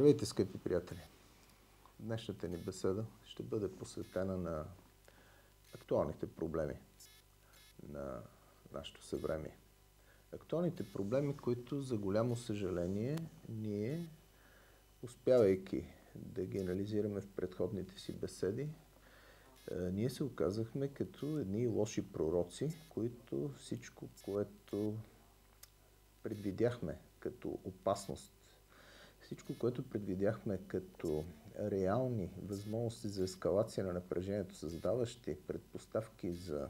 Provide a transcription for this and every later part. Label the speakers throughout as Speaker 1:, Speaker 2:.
Speaker 1: Здравейте, скъпи приятели! Днешната ни беседа ще бъде посветена на актуалните проблеми на нашето съвремие. Актуалните проблеми, които за голямо съжаление ние, успявайки да ги анализираме в предходните си беседи, ние се оказахме като едни лоши пророци, които всичко, което предвидяхме като опасност, всичко, което предвидяхме като реални възможности за ескалация на напрежението, създаващи предпоставки за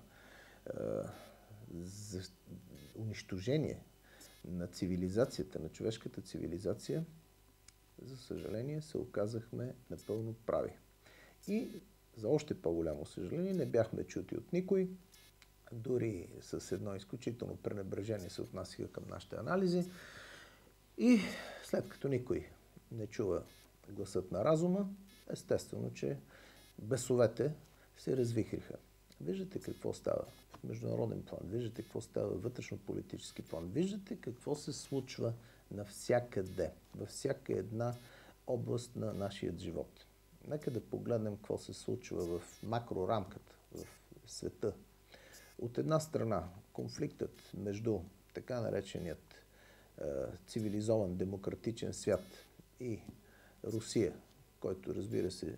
Speaker 1: унищожение на цивилизацията, на човешката цивилизация, за съжаление се оказахме напълно прави. И за още по-голямо съжаление не бяхме чути от никой, дори с едно изключително пренебрежение се отнасяха към нашите анализи. И след като никой не чува гласът на разума, естествено, че бесовете се развихриха. Виждате какво става в международен план, виждате какво става в вътрешно-политически план, виждате какво се случва навсякъде, във всяка една област на нашия живот. Нека да погледнем какво се случва в макрорамката, в света. От една страна, конфликтът между така нареченият цивилизован демократичен свят и Русия, който, разбира се,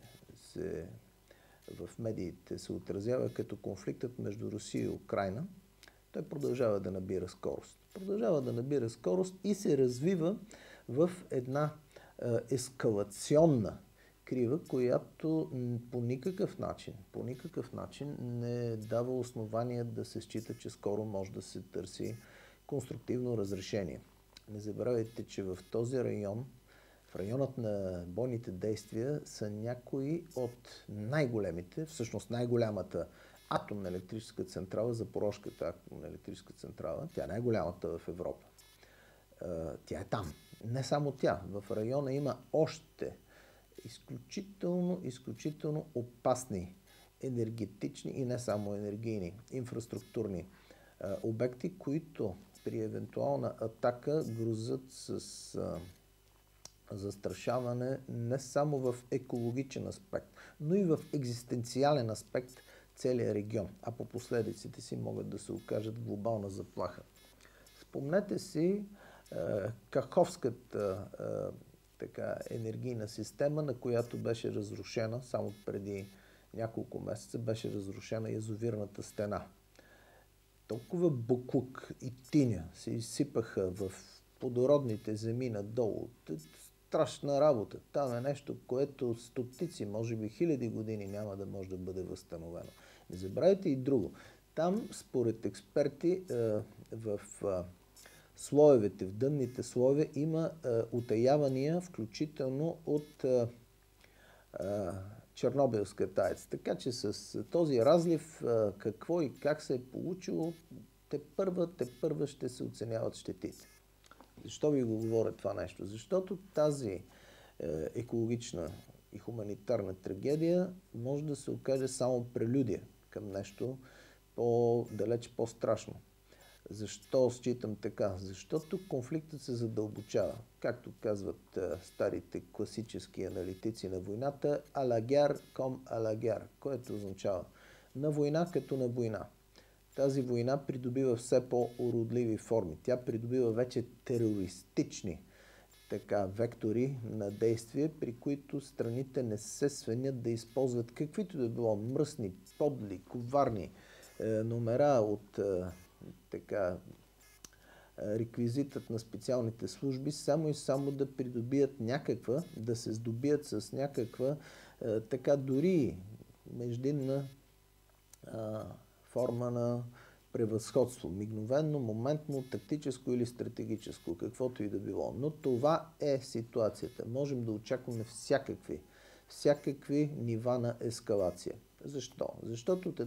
Speaker 1: в медиите се отразява като конфликтът между Русия и Украйна, той продължава да набира скорост. Продължава да набира скорост и се развива в една ескалационна крива, която по никакъв начин не дава основания да се счита, че скоро може да се търси конструктивно разрешение. Не забравяйте, че в този район, в районът на бойните действия, са някои от най-големите, всъщност най-голямата атомна електрическа централа, Запорожката атомна електрическа централа, тя е най-голямата в Европа. Тя е там. Не само тя. В района има още изключително опасни енергетични и не само енергийни инфраструктурни обекти, които при евентуална атака грозят с застрашаване не само в екологичен аспект, но и в екзистенциален аспект целия регион, а по последиците си могат да се окажат глобална заплаха. Спомнете си Каховската енергийна система, на която беше разрушена, само преди няколко месеца беше разрушена язовирната стена. Толкова буклук и тиня се изсипаха в плодородните земи надолу. Страшна работа. Там е нещо, което стотици, може би хиляди години няма да може да бъде възстановено. Не забравяйте и друго. Там, според експерти, в слоевете, в дънните слоеве има утаявания, включително от Чернобилската АЕЦ. Така че с този разлив какво и как се е получило, те първа ще се оценяват щетите. Защо ви го говоря това нещо? Защото тази екологична и хуманитарна трагедия може да се окаже само прелюдия към нещо далеч по-страшно. Защо считам така? Защото конфликтът се задълбочава. Както казват старите класически аналитици на войната, алагяр ком алагяр, което означава на война като на война. Тази война придобива все по-уродливи форми. Тя придобива вече терористични вектори на действие, при които страните не се свенят да използват каквито да било мръсни, подли, коварни номера от реквизитът на специалните служби, само и само да придобият някаква, да се здобият с някаква дори междинна форма на превъзходство. Мигновено, моментно, тактическо или стратегическо, каквото и да било. Но това е ситуацията. Можем да очакваме всякакви нива на ескалация. Защо? Защото от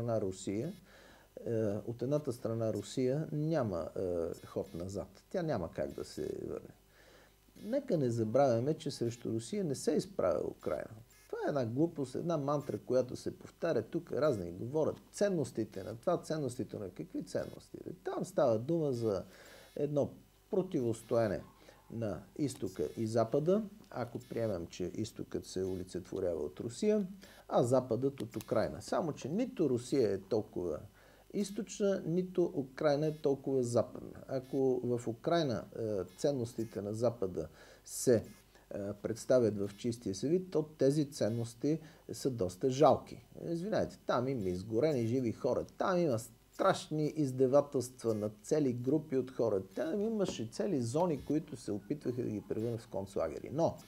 Speaker 1: едната страна Русия няма ход назад. Тя няма как да се върне. Нека не забравяме, че срещу Русия не се изправя Украйна. Това е една глупост, една мантра, която се повтаря тук. Разни говорят ценностите на това, ценностите на какви ценности. Там става дума за едно противостоене на изтока и запада, ако приемем, че изтокът се олицетворява от Русия, а западът от Украйна. Само, че нито Русия е толкова източна, нито Украйна е толкова западна. Ако в Украйна ценностите на Запада се представят в чистия си вид, то тези ценности са доста жалки. Извинайте, там има изгорени живи хора, там има страшни издевателства на цели групи от хора. Там имаше цели зони, които се опитваха да ги превърнат в концлагери. Но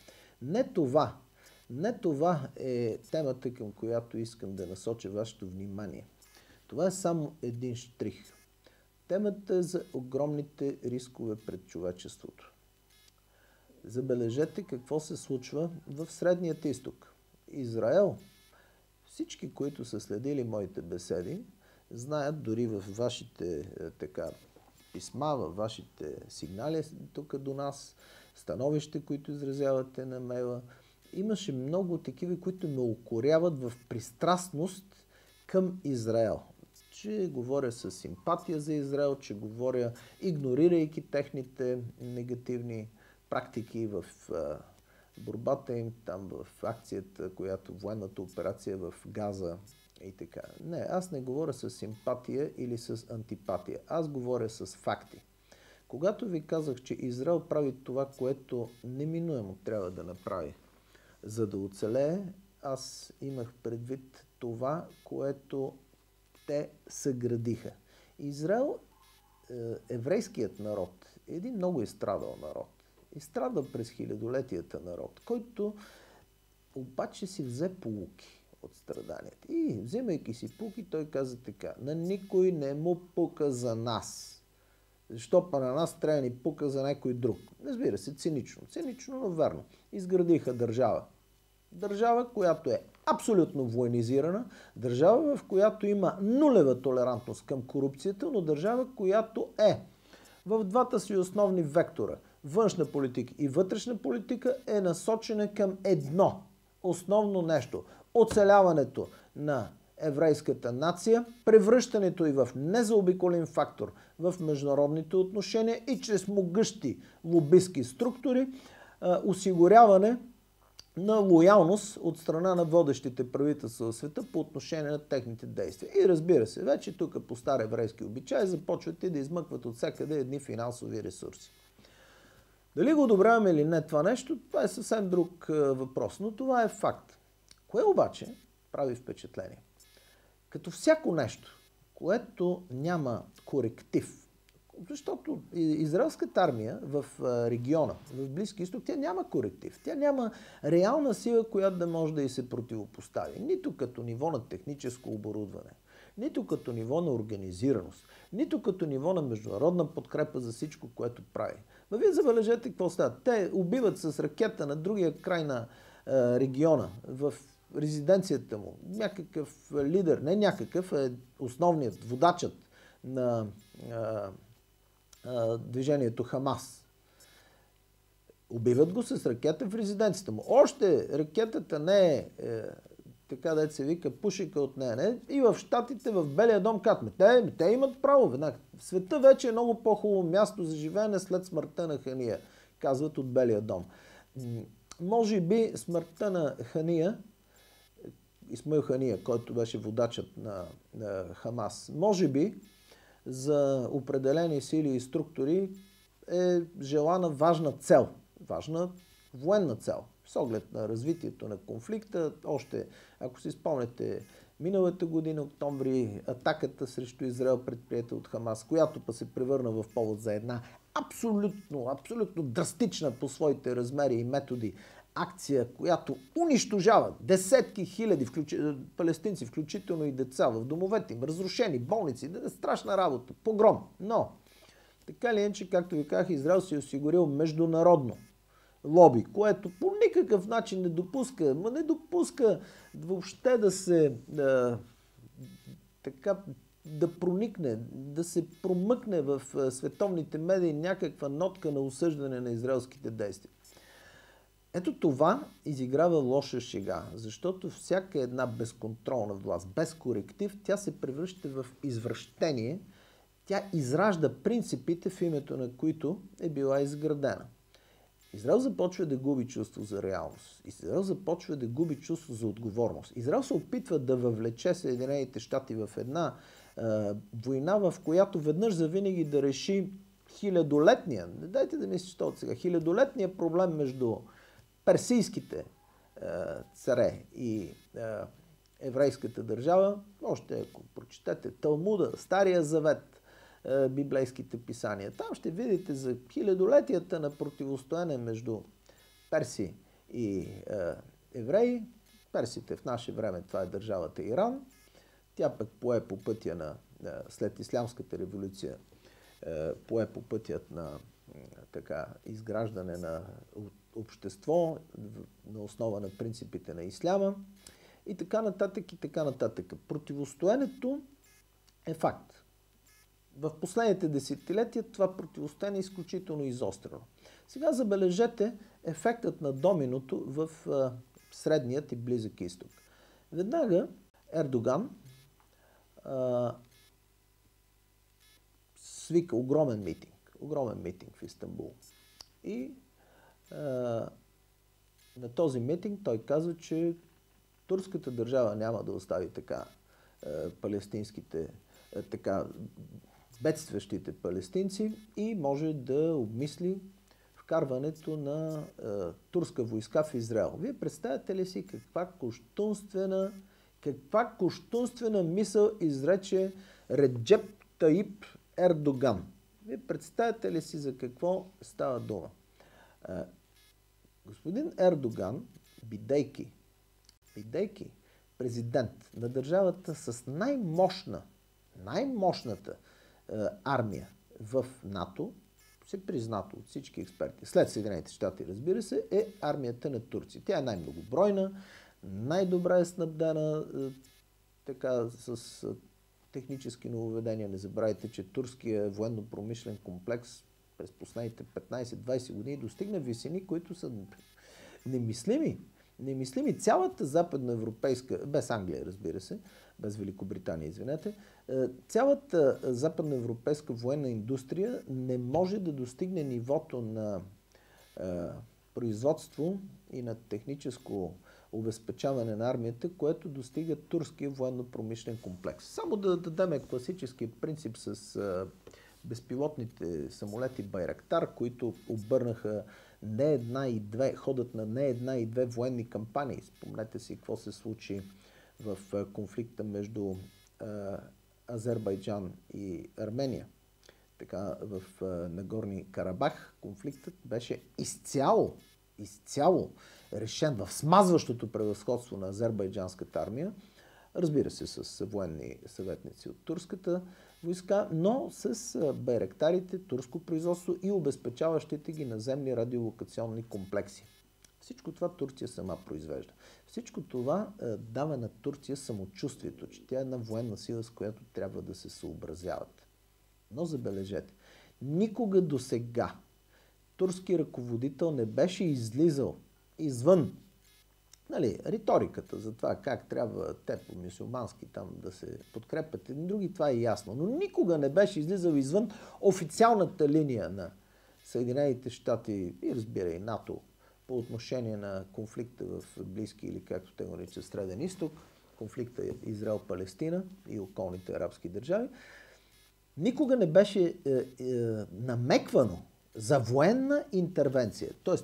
Speaker 1: не това е темата, към която искам да насоча вашето внимание. Това е само един щрих. Темата е за огромните рискове пред човечеството. Забележете какво се случва в Средният изток. Израел, всички, които са следили моите беседи, знаят дори в вашите писма, във вашите сигнали тук до нас, становища, които изразявате на мейла, имаше много такива, които ме укоряват в пристрастност към Израел. Че говоря с симпатия за Израел, че говоря игнорирайки техните негативни практики в борбата им, там в акцията, военната операция в Газа и така. Не, аз не говоря с симпатия или с антипатия. Аз говоря с факти. Когато ви казах, че Израел прави това, което неминуемо трябва да направи, за да оцелее, аз имах предвид това, което те съградиха. Израел, еврейският народ, е един много изстрадал народ. Изстрадал през хилядолетията народ, който обаче си взе поуки от страданията. И вземайки си поуки, той каза така: на никой не му пука за нас. Защо па на нас трябва да ни пука за някой друг? Разбира се, цинично. Цинично, но верно. Изградиха държава. Държава, която е абсолютно военизирана, държава, в която има нулева толерантност към корупцията, но държава, която е в двата си основни вектора, външна политика и вътрешна политика, е насочена към едно основно нещо – оцеляването на еврейската нация, превръщането й в незаобиколен фактор в международните отношения и чрез могъщи лобистки структури осигуряване на лоялност от страна на водещите правителства в света по отношение на техните действия. И разбира се, вече тук по стар еврейски обичай започвате да измъкват от всякъде едни финансови ресурси. Дали го одобряваме или не това нещо, това е съвсем друг въпрос, но това е факт. Кое обаче прави впечатление? Като всяко нещо, което няма коректив, защото израелската армия в региона, в Близки изток, тя няма коректив. Тя няма реална сила, която да може да й се противопостави. Нито като ниво на техническо оборудване, нито като ниво на организираност, нито като ниво на международна подкрепа за всичко, което прави. Но вие забележете какво става. Те убиват с ракета на другия край на региона, в резиденцията му, някакъв лидер, не някакъв, е основният, водачът на движението Хамас. Убиват го с ракета в резиденцията му. Още ракетата не е, така да се вика, пушека от нея. Не? И в Щатите, в Белия дом, казват: те имат право. Веднага. Света вече е много по-хубаво място за живеене след смъртта на Хания, казват от Белия дом. Може би смъртта на Хания, Исмаил Хания, който беше водачът на Хамас, може би за определени сили и структури е желана важна цел, важна военна цел, с оглед на развитието на конфликта. Още, ако си спомняте, миналата година, октомври, атаката срещу Израел, предприета от Хамас, която па се превърна в повод за една абсолютно драстична по своите размери и методи акция, която унищожава десетки хиляди палестинци, включително и деца, в домовете им, разрушени, болници, страшна работа, погром. Но, така ли иначе, както ви казах, Израел си е осигурил международно лоби, което по никакъв начин не допуска въобще да се да проникне, да се промъкне в световните медии някаква нотка на осъждане на израелските действия. Ето това изиграва лоша шега, защото всяка една безконтролна власт, без коректив, тя се превръща в извращение, тя изражда принципите, в името на които е била изградена. Израел започва да губи чувство за реалност. Израел започва да губи чувство за отговорност. Израел се опитва да въвлече Съединените щати в една война, в която веднъж завинаги да реши хилядолетния, не дайте да мислиш това от сега, хилядолетния проблем между персийските царе и еврейската държава. Още ако прочетете Талмуда, Стария завет, библейските писания. Там ще видите за хилядолетията на противостояние между перси и евреи. Персите в наше време, това е държавата Иран. Тя пък пое по пътя на, след Ислямската революция, пое по пътят на така, изграждане на общество на основа на принципите на исляма и така нататък и така нататък. Противостоянето е факт. В последните десетилетия това противостояние е изключително изострено. Сега забележете ефектът на доминото в Средният и Близък изток. Веднага Ердоган свика огромен митинг в Истанбул. И на този митинг той казва, че турската държава няма да остави така палестинските, така бедстващите палестинци и може да обмисли вкарването на турска войска в Израел. Вие представяте ли си каква кощунствена мисъл изрече Реджеп Таип Ердоган? Вие представяте ли си за какво става дума? Господин Ердоган, бидейки президент на държавата с най-мощната армия в НАТО, се признато от всички експерти, след Съединените щати, разбира се, е армията на Турция. Тя е най-многобройна, най-добре е снабдена, така с технически нововведения. Не забравяйте, че турския военно-промишлен комплекс през последните 15-20 години достигна висини, които са немислими. Цялата западноевропейска, без Англия, разбира се, без Великобритания, извинете, цялата западноевропейска военна индустрия не може да достигне нивото на производство и на техническо обезпечаване на армията, което достига турския военно-промишлен комплекс. Само да дадем класическия принцип с безпилотните самолети Байрактар, които обърнаха не една и две, ходът на не една и две военни кампании. Спомнете си какво се случи в конфликта между Азербайджан и Армения. Така, в Нагорни Карабах конфликтът беше изцяло решен в смазващото превъзходство на азербайджанската армия, разбира се, с военни съветници от турската войска, но с байрактарите, турско производство и обезпечаващите ги наземни радиолокационни комплекси. Всичко това Турция сама произвежда. Всичко това дава на Турция самочувствието, че тя е една военна сила, с която трябва да се съобразяват. Но забележете, никога досега турски ръководител не беше излизал извън риториката за това как трябва те по-мюсюлмански там да се подкрепят и други, това е ясно. Но никога не беше излизал извън официалната линия на Съединените щати и разбира и НАТО по отношение на конфликта в Близки или както те го наричат Среден изток, конфликта Израел-Палестина и околните арабски държави. Никога не беше намеквано за военна интервенция. Тоест,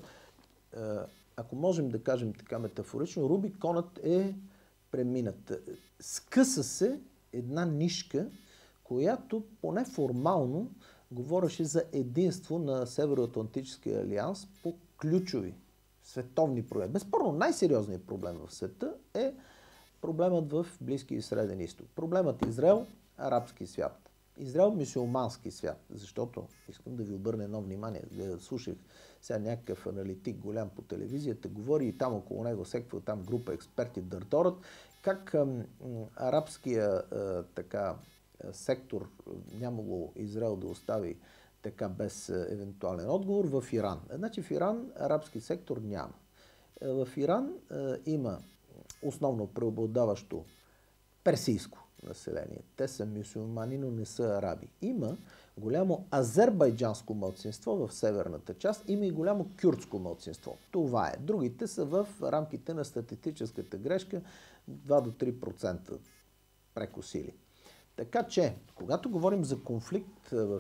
Speaker 1: ако можем да кажем така метафорично, Рубиконът е преминат. Скъса се една нишка, която поне формално говореше за единство на Североатлантическия алианс по ключови световни проблеми. Безспорно най-сериозният проблем в света е проблемът в Близки и Среден изток. Проблемът Израел, арабски свят. Израел, мюсюлмански свят. Защото, искам да ви обърна едно внимание, слушах сега някакъв аналитик голям по телевизията, говори и там около него всеква там група експерти дърдорът, как арабския сектор нямало Израел да остави така без евентуален отговор в Иран. Значи в Иран арабски сектор няма. В Иран има основно преобладаващо персийско население. Те са мюсюлмани, но не са араби. Има голямо азербайджанско малцинство в северната част, има и голямо кюрдско малцинство. Това е. Другите са в рамките на статистическата грешка 2 до 3% прекосили. Така че, когато говорим за конфликт в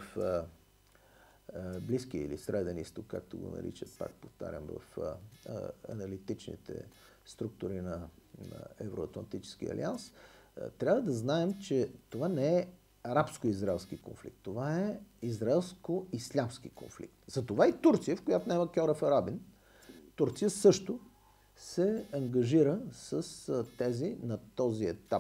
Speaker 1: Близкия или Среден изток, както го наричат, пак повтарям, в аналитичните структури на Евроатлантическия алианс, трябва да знаем, че това не е арабско-израелски конфликт. Това е израелско-ислямски конфликт. Затова и Турция, в която няма Кьореф Арабин, Турция също се ангажира с тези на този етап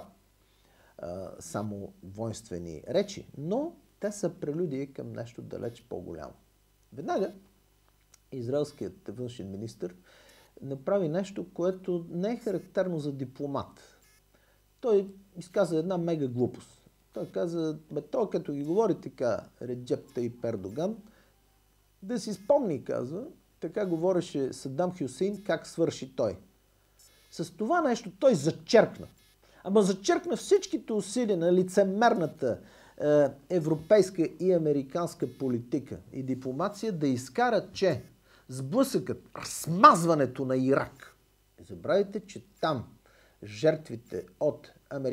Speaker 1: само воинствени речи, но те са прелюдии към нещо далеч по-голямо. Веднага израелският външен министър направи нещо, което не е характерно за дипломат. Той изказа една мега глупост. Той каза, той като ги говори така, Реджеп Таип Ердоган, да си спомни, казва, така говореше Саддам Хюсейн, как свърши той. С това нещо той зачеркна. Ама зачеркна всичките усилия на лицемерната европейска и американска политика и дипломация да изкарат, че сблъсъкът, смазването на Ирак. Не забравяйте, че там жертвите от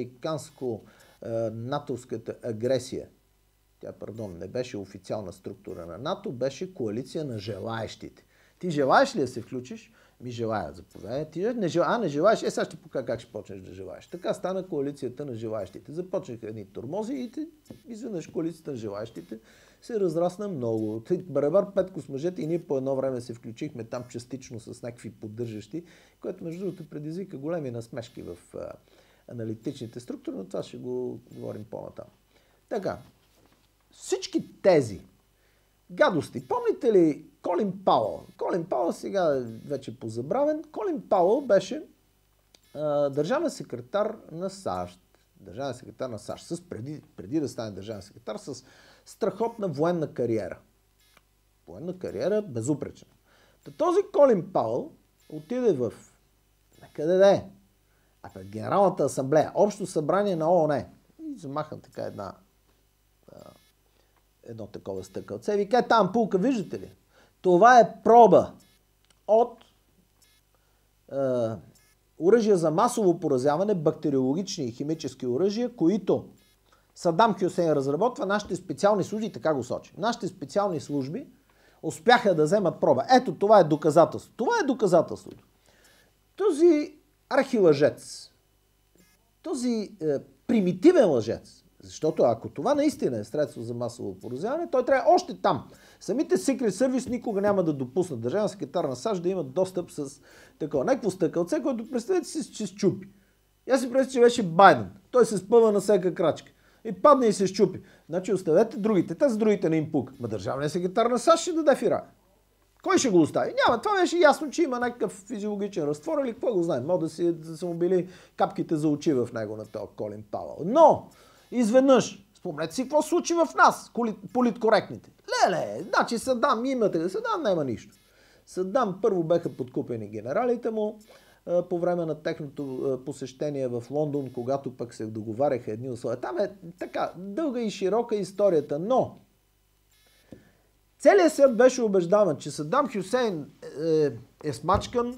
Speaker 1: американско-натовската агресия, тя, не беше официална структура на НАТО, беше коалиция на желаещите. Ти желаеш ли да се включиш? Ми желая, заповядай. Ти не желаеш? Сега ще покажа как ще почнеш да желаеш. Така стана коалицията на желаещите. Започнаха едни тормози и изведнъж коалицията на желаещите се разрасна много. Барабар Петко с мъжете и ние по едно време се включихме там частично с някакви поддържащи, което между другото предизвика големи насмешки в аналитичните структури, но това ще го говорим по-натам. Така, всички тези гадости. Помните ли Колин Пауъл? Колин Пауъл сега вече позабравен. Колин Пауъл беше държавен секретар на САЩ. Държавен секретар на САЩ. Преди да стане държавен секретар, с страхотна военна кариера. Военна кариера безупречна. Този Колин Пауъл отиде в къде да е? Пред Генералната асамблея, Общо събрание на ООН. И замаха така едно такова стъкълце. Вика, там пулка, виждате ли? Това е проба от оръжия за масово поразяване, бактериологични и химически оръжия, които Саддам Хюсейн разработва, нашите специални служби, така го сочи, нашите специални служби успяха да вземат проба. Ето, това е доказателство. Това е доказателството. Този архилъжец, този примитивен лъжец, защото ако това наистина е средство за масово поразяване, той трябва още там. Самите Secret Service никога няма да допуснат държавен секретар на САЩ да имат достъп с такова. Някакво стъкълце, което представете си, че счупи. Аз си представя, че беше Байден. Той се спъва на всяка крачка. И падне и се счупи. Значи оставете другите. Те с другите не им пука. Ма държавният секретар на САЩ ще даде фира. Кой ще го остави? Няма. Това беше ясно, че има някакъв физиологичен разтвор или какво го знаем. Може да са му били капките за очи в него на този Колин Пауъл. Но, изведнъж, спомнете си какво случи в нас, политкоректните. Леле, значи Саддам имате, Саддам няма нищо. Саддам първо беха подкупени генералите му по време на техното посещение в Лондон, когато пък се договаряха едни условия. Там е така дълга и широка историята, но целият свят беше убеждаван, че Саддам Хюсейн е смачкан.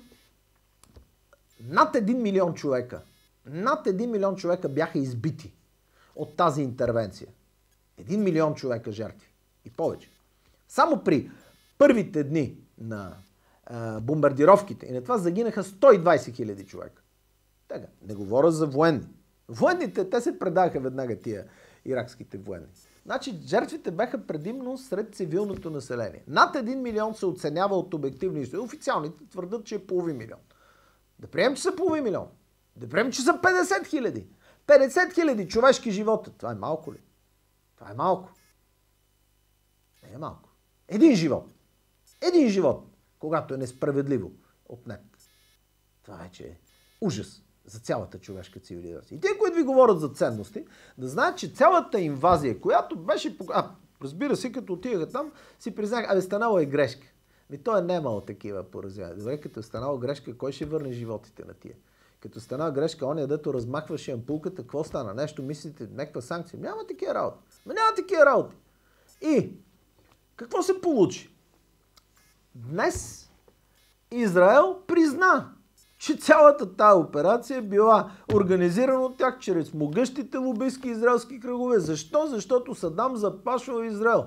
Speaker 1: Над 1 милион човека. Над 1 милион човека бяха избити от тази интервенция. 1 милион човека жертви. И повече. Само при първите дни на бомбардировките и на това загинаха 120 хиляди човека. Така, не говоря за военни. Военните, те се предаха веднага тия иракските военни. Значи жертвите бяха предимно сред цивилното население. Над 1 милион се оценява от обективни изтори. Официалните твърдат, че е половин милион. Да приемем, че са половин милион. Да приемем, че са 50 хиляди. 50 хиляди човешки живота. Това е малко ли? Това е малко. Не е малко. Един живот. Един живот, когато е несправедливо отнет. Това вече е ужас за цялата човешка цивилизация. И те, които ви говорят за ценности, да знаят, че цялата инвазия, която беше... разбира се, като отидаха там, си признах, станало е грешка. Той е немало такива поразявания. Добре, като е станало грешка, кой ще върне животите на тия? Като стана грешка, оня дето размахваше ампулката, какво стана? Нещо мислите, някаква санкция? Няма такива работи. Няма такива работи. И какво се получи? Днес Израел призна, че цялата тая операция е била организирана от тях чрез могъщите лобистки израелски кръгове. Защо? Защото Садам заплашва Израел.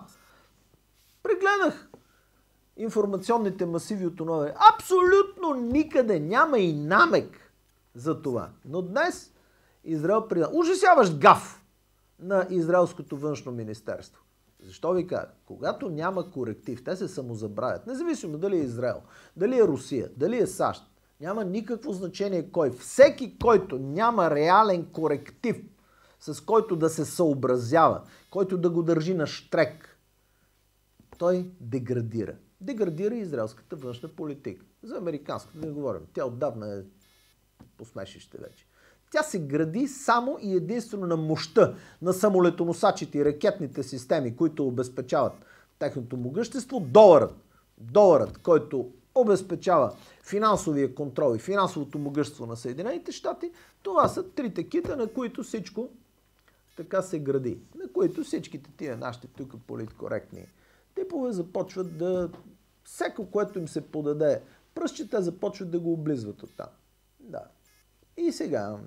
Speaker 1: Прегледах информационните масиви от онова. Абсолютно никъде няма и намек за това. Но днес Израел призна. Ужасяващ гаф на израелското външно министерство. Защо ви кажа? Когато няма коректив, те се самозабравят. Независимо дали е Израел, дали е Русия, дали е САЩ. Няма никакво значение кой. Всеки, който няма реален коректив, с който да се съобразява, който да го държи на щрек, той деградира. Деградира израелската външна политика. За американската да не говорим. Тя отдавна е посмешище вече. Тя се гради само и единствено на мощта на самолетоносачите и ракетните системи, които обезпечават техното могъщество. Доларът, който обезпечава финансовия контрол и финансовото могъщество на Съединените щати, това са трите кита, на които всичко така се гради. На които всичките тия нашите тук политкоректни типове започват да... Всеко, което им се подаде пръстче, те започват да го облизват оттам. Да. И сега,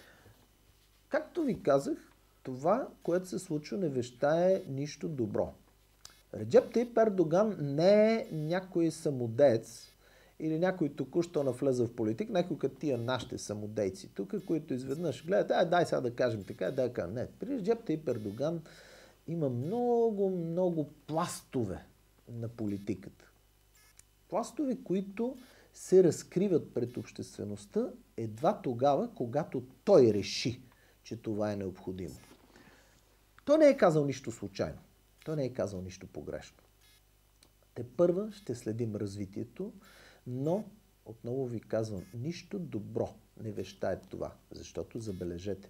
Speaker 1: както ви казах, това, което се случва, не вещае нищо добро. Реджеп Тайип Ердоган не е някой самодеец или някой току-що навлезе в политик, някой като тия нашите самодейци тук, които изведнъж гледат, дай сега да кажем така, да кажем. Не, при Реджеп Тайип Ердоган има много пластове на политиката. Пластове, които се разкриват пред обществеността едва тогава, когато той реши, че това е необходимо. Той не е казал нищо случайно. Той не е казал нищо погрешно. Тепърва ще следим развитието, но отново ви казвам, нищо добро не вещае това, защото забележете.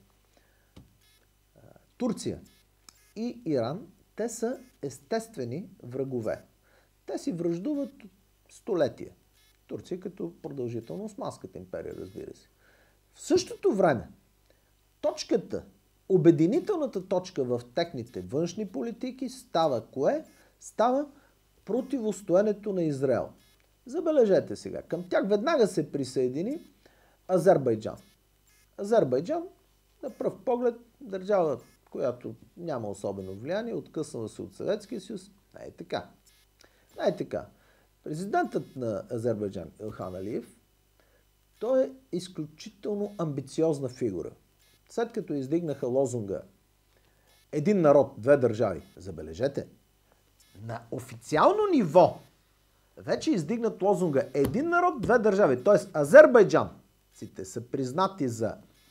Speaker 1: Турция и Иран, те са естествени врагове. Те си враждуват столетия. Турция като продължително Османската империя, разбира се. В същото време, обединителната точка в техните външни политики става кое? Става противостоенето на Израел. Забележете сега, към тях веднага се присъедини Азербайджан. Азербайджан, на пръв поглед, държава, която няма особено влияние, откъснала се от Съветския съюз. Не е така. Не е така. Президентът на Азербайджан Илхан Алиев, той е изключително амбициозна фигура. След като издигнаха лозунга един народ, две държави, забележете, на официално ниво вече издигнат лозунга един народ, две държави. Т.е. азербайджанците са признати за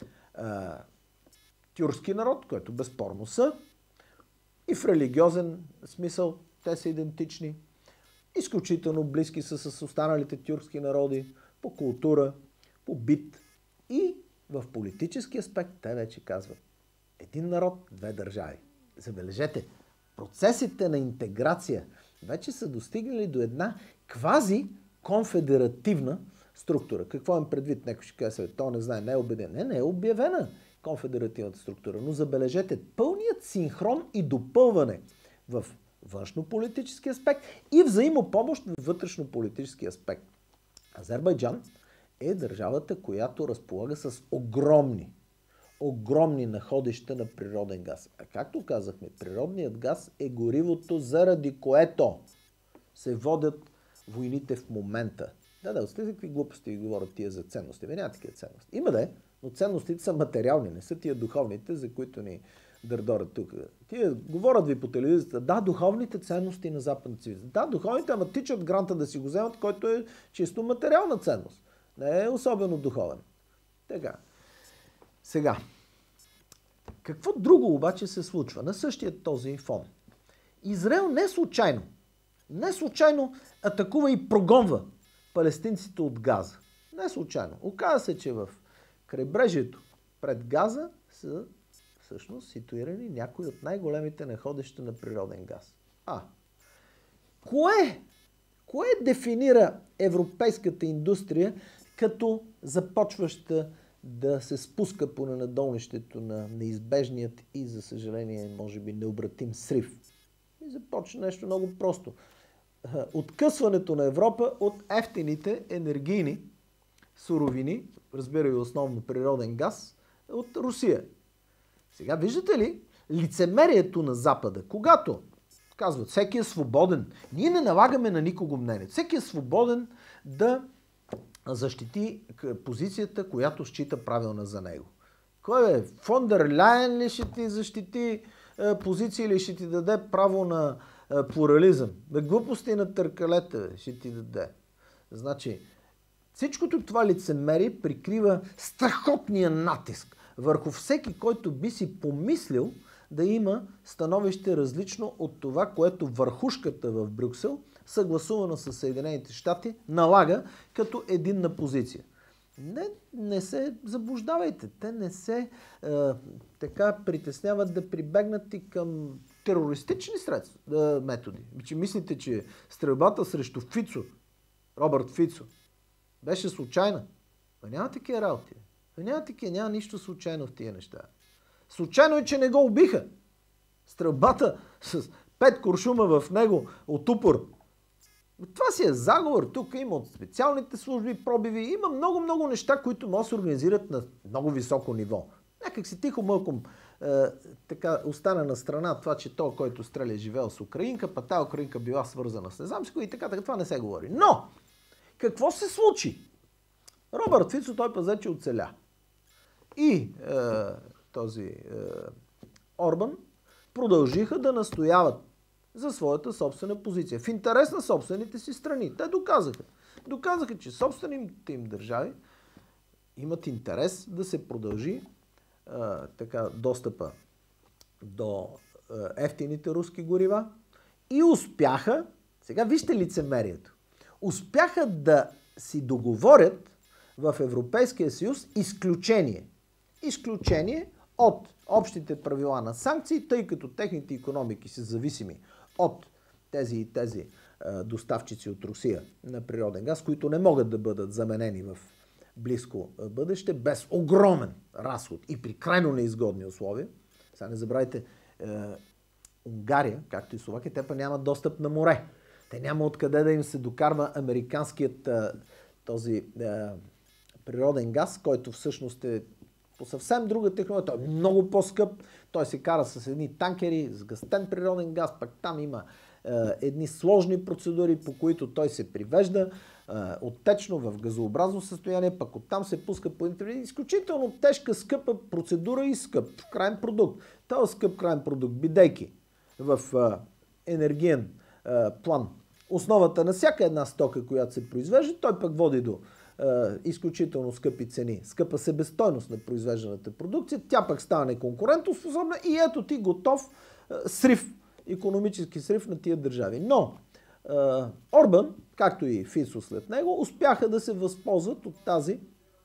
Speaker 1: тюркски народ, който безспорно са, и в религиозен смисъл те са идентични. Изключително близки са с останалите тюркски народи по култура, по бит и в политически аспект те вече казват един народ, две държави. Забележете, процесите на интеграция вече са достигнали до една квази-конфедеративна структура. Какво им предвид? Некой ще каже, то не знае, не е обеден. Не е обявена конфедеративната структура, но забележете, пълният синхрон и допълване в външно-политически аспект и взаимопомощ в вътрешно-политически аспект. Азербайджан е държавата, която разполага с огромни находища на природен газ. А както казахме, природният газ е горивото, заради което се водят войните в момента. Оставите какви глупости ви говорят тия за ценности. Няма такива ценности. Има да, но ценностите са материални, не са тия духовните, за които ни дърдорят тук. Тия говорят ви по телевизията, да, духовните ценности на западна цивилизация. Да, духовните, ама тичат гранта да си го вземат, който е чисто материална ценност. Не е особено духовен. Така. Сега. Какво друго обаче се случва на същия този фон? Израел не случайно атакува и прогонва палестинците от Газа. Не случайно. Оказва се, че в крайбрежието пред Газа са всъщност ситуирани някои от най-големите находища на природен газ. Кое дефинира европейската индустрия като започваща да се спуска по надолнището на неизбежният и, за съжаление, може би необратим срив. И започва нещо много просто. Откъсването на Европа от ефтините енергийни суровини, разбира и основно природен газ, от Русия. Сега виждате ли лицемерието на Запада, когато казват, всеки е свободен. Ние не налагаме на никого мнение. Всеки е свободен да защити позицията, която счита правилна за него. Кой е? Фон дер Ляйен ли ще ти защити позиция или ще ти даде право на плурализъм? На глупости на търкалета ще ти даде. Значи, всичкото това лицемерие прикрива страхотния натиск върху всеки, който би си помислил да има становище различно от това, което върхушката в Брюксел, съгласувано с Съединените щати, налага като единна позиция. Не се заблуждавайте. Те не се така притесняват да прибегнат и към терористични средства, методи. Мислите, че стрелбата срещу Фицо, Робърт Фицо, беше случайна? Няма такива работи. Няма нищо случайно в тия неща. Случайно е, че не го убиха. Стрелбата с 5 куршума в него от упор. Това си е заговор. Тук има от специалните служби пробиви. Има много неща, които могат да се организират на много високо ниво. Някак си тихо мълком така остана на страна това, че той, който стреля, е живеел с украинка, па тази украинка била свързана с не знам си и така, това не се говори. Но, какво се случи? Робърт Фицо, той пазе, че оцеля. И този Орбан продължиха да настояват за своята собствена позиция. В интерес на собствените си страни. Те доказаха. Доказаха, че собствените им държави имат интерес да се продължи така достъпа до ефтините руски горива и успяха, сега вижте лицемерието, успяха да си договорят в Европейския съюз изключение от общите правила на санкции, тъй като техните икономики са зависими от тези и тези доставчици от Русия на природен газ, които не могат да бъдат заменени в близко бъдеще без огромен разход и при крайно неизгодни условия. Сега не забравяйте, Унгария, както и Словакия, те па нямат достъп на море. Те няма откъде да им се докарва американският този природен газ, който всъщност е по съвсем друга технология. Той е много по-скъп. Той се кара с едни танкери, с гъстен природен газ, пък там има едни сложни процедури, по които той се привежда оттечно в газообразно състояние, пък оттам се пуска по интернет. Изключително тежка, скъпа процедура и скъп крайен продукт. Този скъп крайен продукт, бидейки в енергиен план основата на всяка една стока, която се произвежда, той пък води до изключително скъпи цени, скъпа себестойност на произвежданата продукция, тя пък става неконкурентоспособна и ето ти готов срив, икономически срив на тия държави. Но Орбан, както и Фицо след него, успяха да се възползват от тази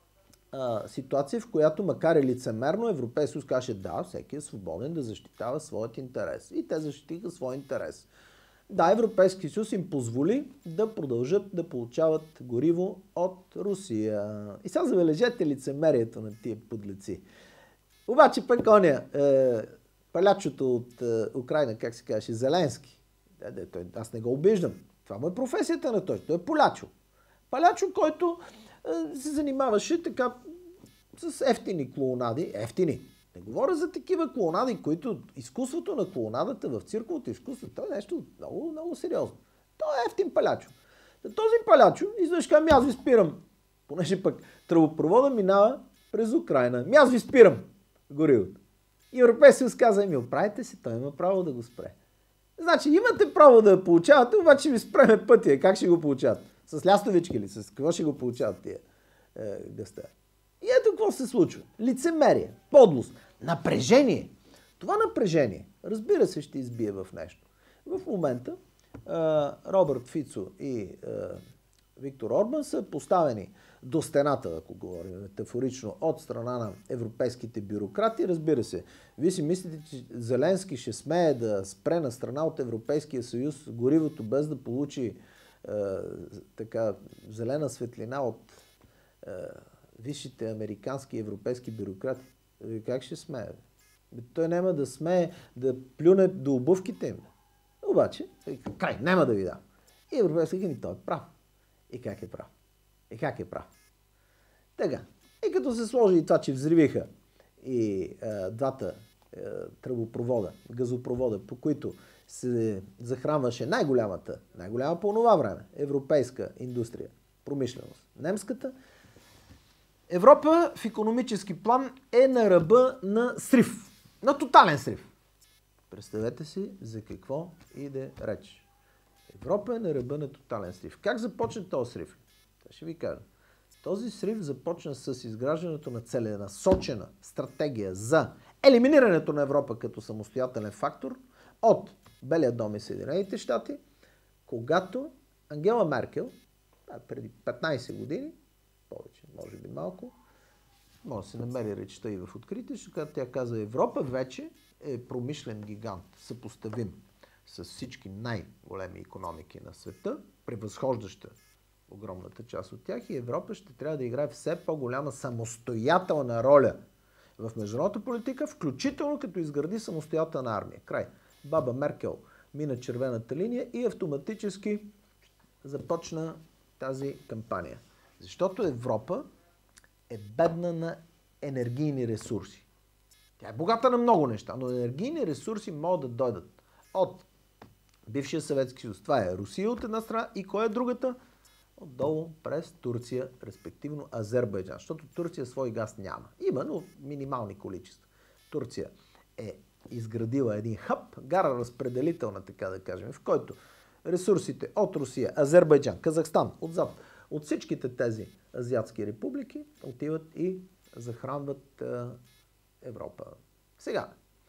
Speaker 1: ситуация, в която макар и лицемерно Европейския съюз каже да, всеки е свободен да защитава своят интерес. И те защитиха своя интерес. Да, Европейския съюз им позволи да продължат да получават гориво от Русия. И сега забележете лицемерието на тия подлеци. Обаче пък оня, палячото от Украйна, как се казваше, Зеленски. Аз не го обиждам. Това му е професията на той. Той е полячо. Палячо, който се занимаваше така с ефтини клоунади. Ефтини. Не говоря за такива клоунади, които изкуството на клоунадата в цирковото изкуство, то е нещо много сериозно. Той е ефтин палячо. Този палячо, изведнъж казвам, аз ви спирам, понеже пък тръбопровода минава през Украйна. Аз ви спирам горивото. И Европейския съюз каза, оправите се, той има право да го спре. Значи имате право да я получавате, обаче ви спреме пътя. Как ще го получават? С лястовички ли? С какво ще го получават тия гъста? И ето какво се случва. Лицемерие, подлост, напрежение. Това напрежение, разбира се, ще избие в нещо. В момента Робърт Фицо и Виктор Орбан са поставени до стената, ако говорим метафорично, от страна на европейските бюрократи. Разбира се, вие си мислите, че Зеленски ще смее да спре на страна от Европейския съюз горивото без да получи така зелена светлина от висшите американски и европейски бюрократи. Как ще смее? Той няма да смее да плюне до обувките им. Обаче, край, няма да ви дам. И европейски гени, той е прав. И как е прав? И как е прав? Така. И като се сложи и това, че взривиха и двата тръбопровода, газопровода, по които се захранваше най-голяма по това време, европейска индустрия, промишленост, немската, Европа в икономически план е на ръба на срив. На тотален срив. Представете си за какво иде реч. Европа е на ръба на тотален срив. Как започна този срив? Ще ви кажа. Този срив започна с изграждането на целенасочена стратегия за елиминирането на Европа като самостоятелен фактор от Белия дом и Съединените щати, когато Ангела Меркел, преди 15 години, повече, може би малко, може да се намери речта и в откритие, когато тя каза, Европа вече е промишлен гигант, съпоставим с всички най-големи икономики на света, превъзхождаща огромната част от тях, и Европа ще трябва да играе все по-голяма самостоятелна роля в международната политика, включително като изгради самостоятелна армия. Край. Баба Меркел мина червената линия и автоматически започна тази кампания. Защото Европа е бедна на енергийни ресурси. Тя е богата на много неща, но енергийни ресурси могат да дойдат от бившия Съветски съюз. Това е Русия от една страна и кой е другата? Отдолу през Турция, респективно Азербайджан. Защото Турция свой газ няма. Има, но минимални количества. Турция е изградила един хъб, гара разпределителна, така да кажем, в който ресурсите от Русия, Азербайджан, Казахстан, отзад, от всичките тези азиатски републики отиват и захранват Европа. Сега,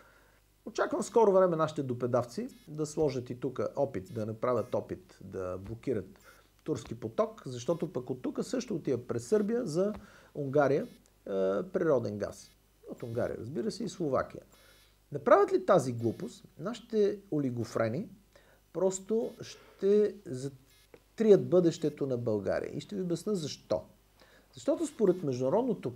Speaker 1: очаквам скоро време нашите допедавци да сложат и тук опит, да направят опит да блокират турски поток, защото пък от тук също отива през Сърбия за Унгария природен газ. От Унгария, разбира се, и Словакия. Направят ли тази глупост, нашите олигофрени просто ще затрият бъдещето на България. И ще ви обясня защо. Защото според международното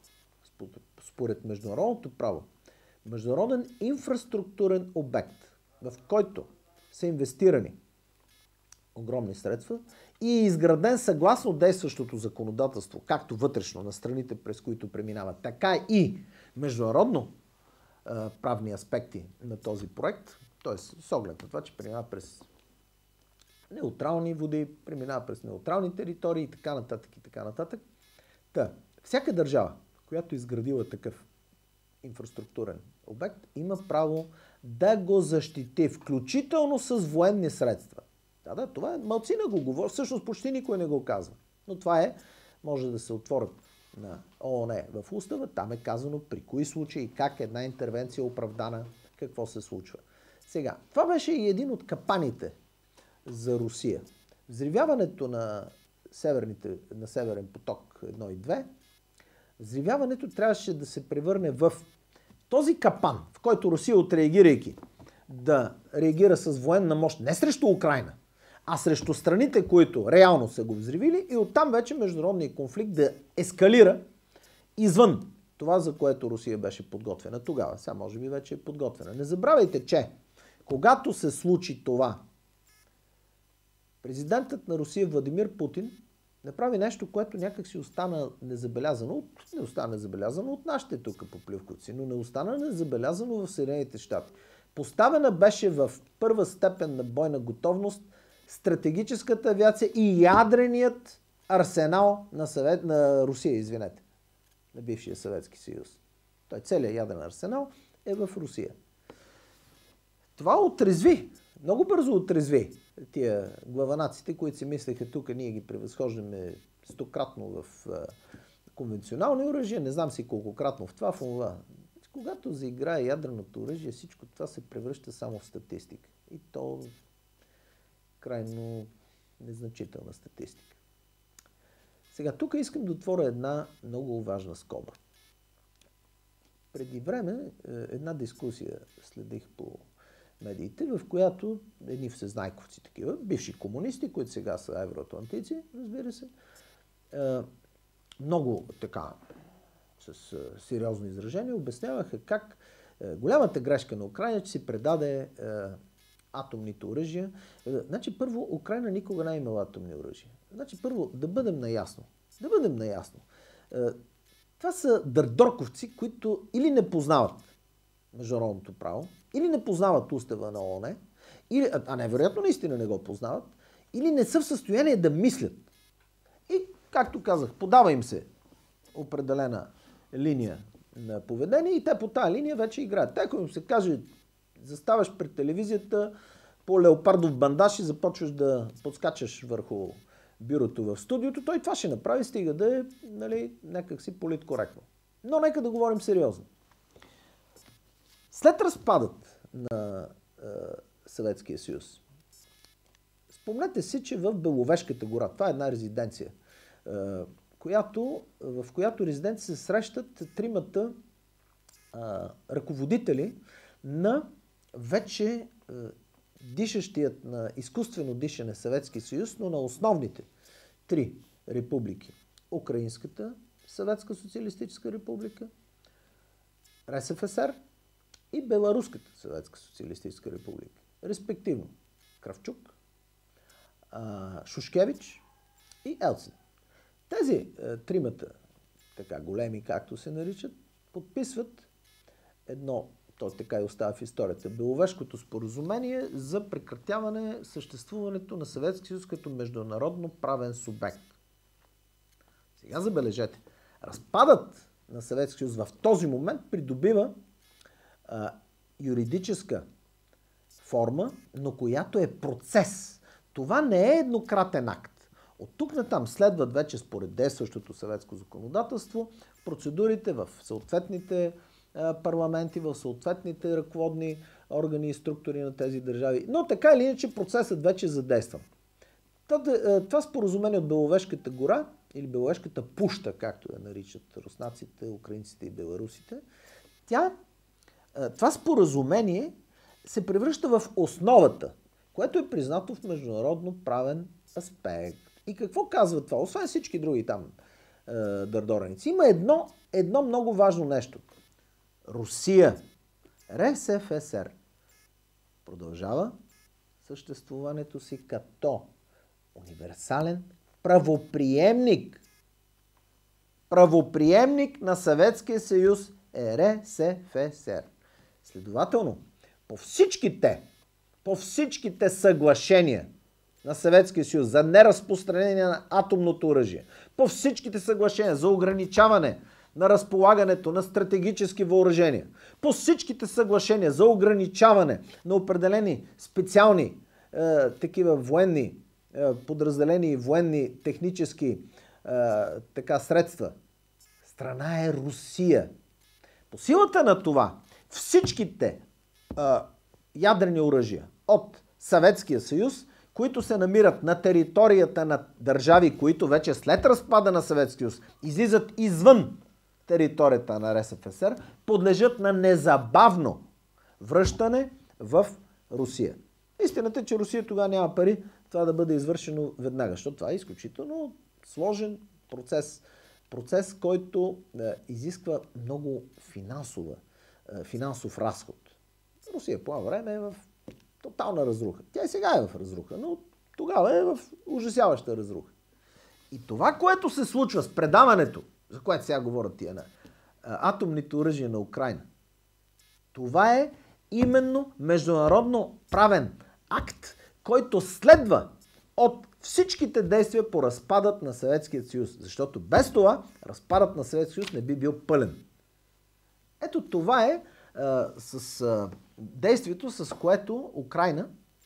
Speaker 1: право, международен инфраструктурен обект, в който са инвестирани огромни средства и е изграден съгласно действащото законодателство, както вътрешно на страните, през които преминават, така и международно правни аспекти на този проект, т.е. с оглед на това, че преминава през неутрални води, преминава през неутрални територии и така нататък, и така нататък. Та, всяка държава, която изградила такъв инфраструктурен обект, има право да го защити, включително с военни средства. Да, това е, малцина го говори, всъщност почти никой не го казва. Но това е, може да се отворят на ООН в устава, там е казано при кои случаи, как една интервенция е оправдана, какво се случва. Сега, това беше и един от капаните за Русия. Взривяването на Северен поток 1 и 2, взривяването трябваше да се превърне в този капан, в който Русия, отреагирайки, да реагира с военна мощ не срещу Украйна, а срещу страните, които реално са го взривили, и оттам вече международният конфликт да ескалира извън това, за което Русия беше подготвена тогава. Сега може би вече е подготвена. Не забравяйте, че когато се случи това, президентът на Русия Владимир Путин направи нещо, което някак си остана незабелязано. Не остана незабелязано от нашите тук по плювковци, но не остана незабелязано в Съединените щати. Поставена беше в първа степен на бойна готовност стратегическата авиация и ядреният арсенал на Русия, на бившия Съветски съюз. Той целият ядрен арсенал е в Русия. Това отрезви, много бързо отрезви тия главанаците, които си мислеха тук, ние ги превъзхождаме стократно в конвенционални оръжия, не знам си колкократно в това, в това. Когато заиграе ядреното оръжие, всичко това се превръща само в статистика. И то крайно незначителна статистика. Сега, тук искам да отворя една много важна скоба. Преди време една дискусия следих по медиите, в която едни всезнайковци такива, бивши комунисти, които сега са евроатлантици, разбира се, много така, с сериозно изражение, обясняваха как голямата грешка на Украйна, че си предаде атомните оръжия. Значи първо, Украйна никога не е имала атомни оръжия. Значи първо, да бъдем наясно. Да бъдем наясно. Това са дърдорковци, които или не познават международното право, или не познават устава на ООН, а невероятно наистина не го познават, или не са в състояние да мислят. И, както казах, подава им се определена линия на поведение и те по тази линия вече играят. Те, ако им се каже, заставаш пред телевизията по леопардов бандаж и започваш да подскачаш върху бюрото в студиото, той това ще направи, стига да е, нали, някакси политкоректно. Но нека да говорим сериозно. След разпадът на Съветския съюз, спомнете си, че в Беловежката гора, това е една резиденция, в която резиденция се срещат тримата ръководители на вече дишащият на изкуствено дишане Съветски съюз, но на основните три републики. Украинската Съветска социалистическа република, РСФСР и Беларуската Съветска социалистическа република. Респективно Кравчук, Шушкевич и Елцин. Тези тримата, така големи, както се наричат, подписват едно, то така и остава в историята, Беловежкото споразумение за прекратяване съществуването на Съветския съюз като международно правен субект. Сега забележете, разпадът на Съветския съюз в този момент придобива юридическа форма, но която е процес. Това не е еднократен акт. От тук натам следват вече според действащото съветско законодателство процедурите в съответните парламенти, в съответните ръководни органи и структури на тези държави. Но така или иначе процесът вече задейства. Това споразумение от Беловежката гора или Беловежката пуща, както я наричат руснаците, украинците и беларусите, това споразумение се превръща в основата, което е признато в международно правен аспект. И какво казва това? Освен всички други там дърдореници. Има едно много важно нещо. Русия, РСФСР, продължава съществуването си като универсален правоприемник. Правоприемник на Съветския съюз е РСФСР. Следователно, по всичките съглашения на Съветския съюз за неразпространение на атомното оръжие, по всичките съглашения за ограничаване на разполагането на стратегически въоръжения, по всичките съглашения за ограничаване на определени специални такива военни подразделени военни технически средства, страна е Русия. По силата на това всичките ядрени оръжия от Съветския съюз, които се намират на територията на държави, които вече след разпада на Съветския съюз излизат извън територията на РСФСР, подлежат на незабавно връщане в Русия. Истината е, че Русия тогава няма пари това да бъде извършено веднага, защото това е изключително сложен процес. Процес, който изисква много финансов разход. Русия по време е в тотална разруха. Тя и сега е в разруха, но тогава е в ужасяваща разруха. И това, което се случва с предаването, за което сега говорят тия на атомните оръжия на Украйна, това е именно международно правен акт, който следва от всичките действия по разпадът на Съветския съюз. Защото без това разпадът на Съветския съюз не би бил пълен. Ето това е с действието, с което Украйна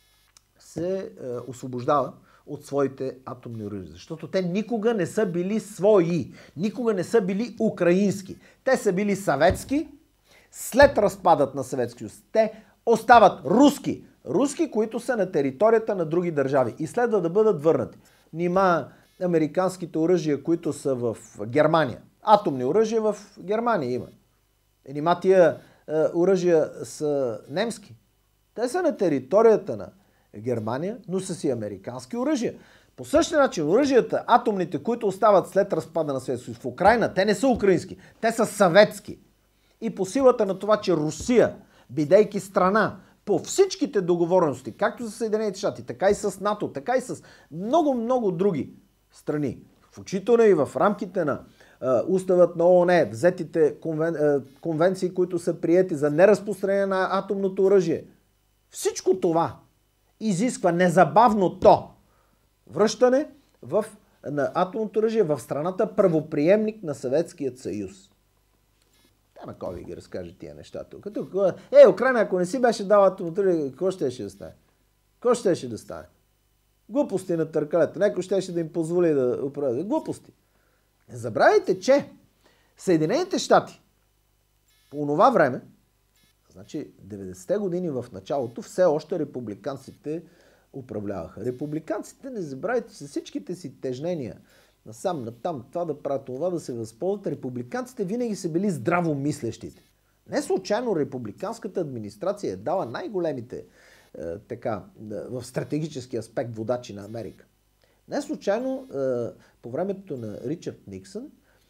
Speaker 1: се освобождава от своите атомни оръжия. Защото те никога не са били свои, никога не са били украински. Те са били съветски. След разпадът на Съветския съюз те остават руски. Руски, които са на територията на други държави и следва да бъдат върнати. Нима американските оръжия, които са в Германия. Атомни оръжия в Германия има. Нима тия оръжия са немски. Те са на територията на Германия, но са си американски оръжия. По същия начин оръжията, атомните, които остават след разпада на Съветския съюз в Украйна, те не са украински, те са съветски. И по силата на това, че Русия, бидейки страна по всичките договорености, както за Съединените щати, така и с НАТО, така и с много други страни, включително и в рамките на уставът на ООН, взетите конвенции, които са приети за неразпространение на атомното оръжие. Всичко това изисква незабавното връщане на атомното оръжие в страната правоприемник на Съветският съюз. Ама кой ви ги разкаже тия неща тук? Украйна, ако не си беше дала атомното оръжие, какво щеше да стане? Какво щеше да стане? Глупости на търкалета. Някой щеше да им позволи да управляват. Глупости. Не забравяйте, че Съединените щати по това време, значи 90-те години в началото, все още републиканците управляваха. Републиканците, не забравяйте, с всичките си тежнения насам, натам, това да правят, това да се възползват, републиканците винаги са били здравомислещите. Не случайно републиканската администрация е дала най-големите в стратегически аспект водачи на Америка. Не случайно по времето на Ричард Никсън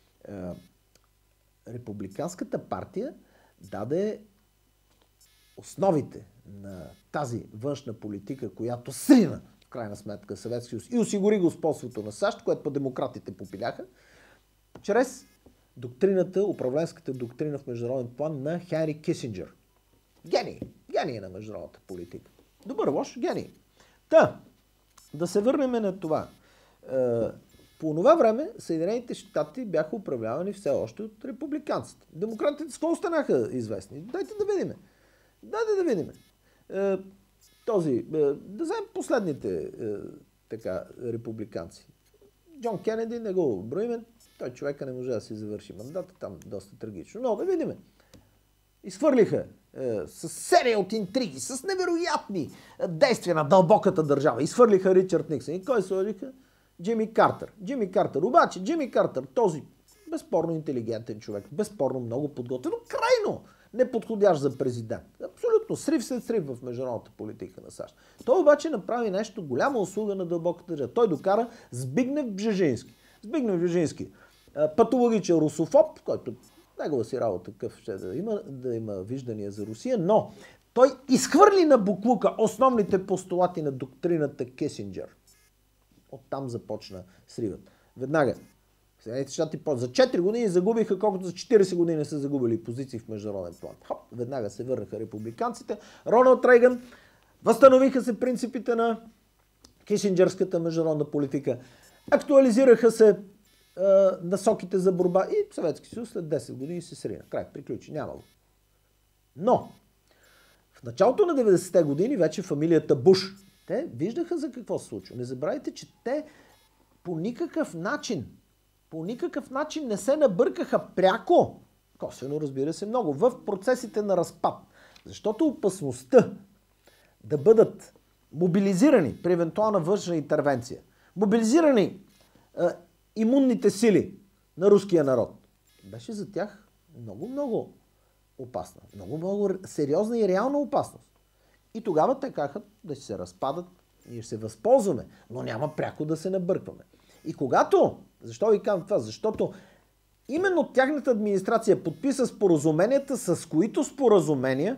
Speaker 1: републиканската партия даде основите на тази външна политика, която срина в крайна сметка Съветския съюз и осигури господството на САЩ, което по демократите попиляха, чрез доктрината, управленската доктрина в международен план на Хенри Кисинджер. Гений на международната политика. Добър, лош, гений. Да се върнем на това. По това време Съединените щати бяха управлявани все още от републиканците. Демократите с какво останаха известни? Дайте да видим. Да вземем последните републиканци. Джон Кенеди, не го броиме, той човека не може да си завърши мандата, там доста трагично. Но да видим. Изхвърлиха с серия от интриги, с невероятни действия на дълбоката държава. Изхвърлиха Ричард Никсън. И кой сложиха? Джимми Картер. Обаче Джимми Картер, този безспорно интелигентен човек, безспорно много подготвен, но крайно неподходящ за президент. Абсолютно срив след срив в международната политика на САЩ. Той обаче направи нещо, голяма услуга на дълбоката държава. Той докара Збигнев Бжежински. Патологичен русофоб, който негова си работа такъв ще да има виждания за Русия, но той изхвърли на буклука основните постулати на доктрината Кисинджер. Оттам започна сривът. Веднага. Съединените щати за 4 години загубиха, колкото за 40 години са загубили позиции в международен план. Веднага се върнаха републиканците. Роналд Рейган, възстановиха се принципите на кисинджерската международна политика. Актуализираха се насоките за борба и Съветски съюз след 10 години се срина. Край, приключи, няма го. Но в началото на 90-те години вече фамилията Буш, те виждаха за какво се случва. Не забравяйте, че те по никакъв начин не се набъркаха пряко, косвено разбира се много, в процесите на разпад. Защото опасността да бъдат мобилизирани при евентуална външна интервенция, мобилизирани имунните сили на руския народ, беше за тях много опасна. Много сериозна и реална опасност. И тогава те казаха да се разпадат, ние ще се възползваме, но няма пряко да се набъркваме. И когато, защо ви казвам това? Защото именно тяхната администрация подписа споразуменията, с които споразумения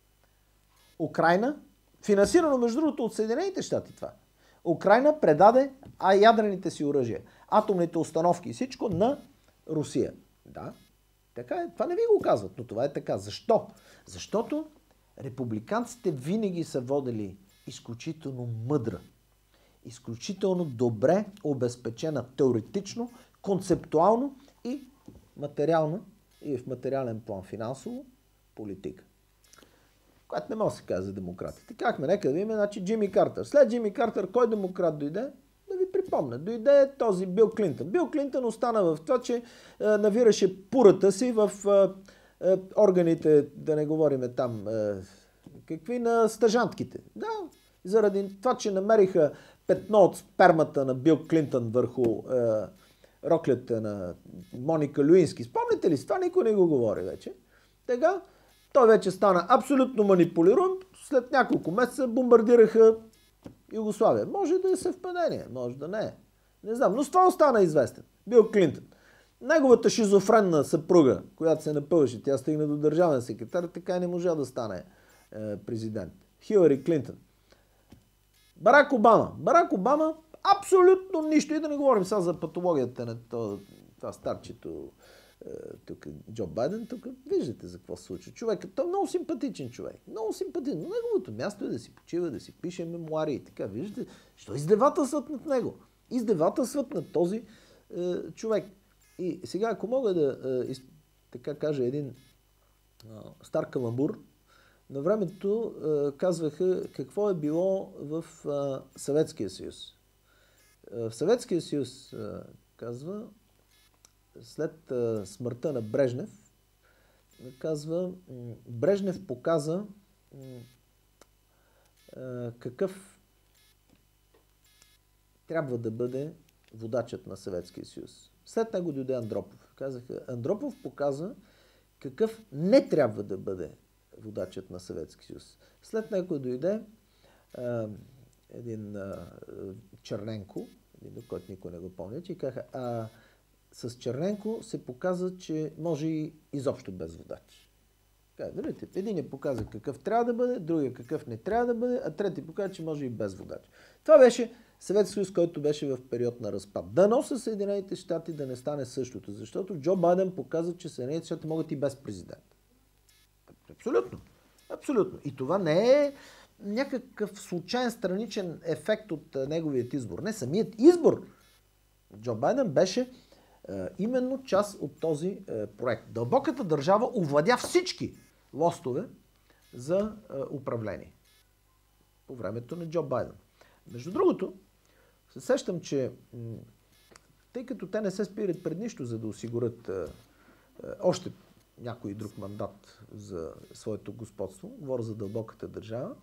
Speaker 1: Украйна, финансирано между другото от Съединените щати това, Украйна предаде ядрените си оръжия, атомните установки и всичко на Русия. Да, така е. Това не ви го казват, но това е така. Защо? Защото републиканците винаги са водили изключително мъдра, изключително добре обезпечена теоретично, концептуално и материално и в материален план финансово политика. Което не може да се казва за демократите. Казахме, нека да видим, значи Джимми Картер. След Джимми Картер, кой демократ дойде? Да ви припомня. Дойде този Бил Клинтън. Бил Клинтън остана в това, че навираше пурата си в органите, да не говорим там, какви на стажантките. Да, заради това, че намериха петно от спермата на Бил Клинтън върху роклята на Моника Люински. Спомните ли? Това никой не го говори вече. Тега, той вече стана абсолютно манипулируем. След няколко месеца бомбардираха Югославия. Може да е съвпадение, може да не е. Не знам, но с това остана известен. Бил Клинтон. Неговата шизофренна съпруга, която се напълваше, тя стигна до държавен секретар, така и не можа да стане президент. Хилари Клинтон. Барак Обама. Барак Обама абсолютно нищо. И да не говорим сега за патологията на това старчето, тук Джо Байден, тук виждате за какво се случва. Човекът, той е много симпатичен човек. Много симпатичен. Но неговото място е да си почива, да си пише мемуари и така. Виждате, що издевателстват над него. Издевателстват над този човек. И сега, ако мога да така кажа един стар каламбур, на времето казваха какво е било в Съветския съюз. В Съветския съюз, казва, след смъртта на Брежнев, казва, Брежнев показа какъв трябва да бъде водачът на Съветския съюз. След него дойде Андропов. Казаха, Андропов показа какъв не трябва да бъде водачът на Съветския съюз. След него дойде един Черненко, един, който никой не го помня, и казаха, с Черненко се показа, че може и изобщо без водач. Един показа какъв трябва да бъде, другия какъв не трябва да бъде, а трети показа, че може и без водач. Това беше Съветския съюз, който беше в период на разпад. Дано със Съединените щати да не стане същото, защото Джо Байден показа, че Съединените щати могат и без президент. Абсолютно. Абсолютно. И това не е някакъв случайен страничен ефект от неговият избор. Не, самият избор Джо Байден беше именно част от този проект. Дълбоката държава овладя всички лостове за управление по времето на Джо Байден. Между другото, се сещам, че тъй като те не се спират пред нищо, за да осигурят още някой друг мандат за своето господство, говоря за дълбоката държава,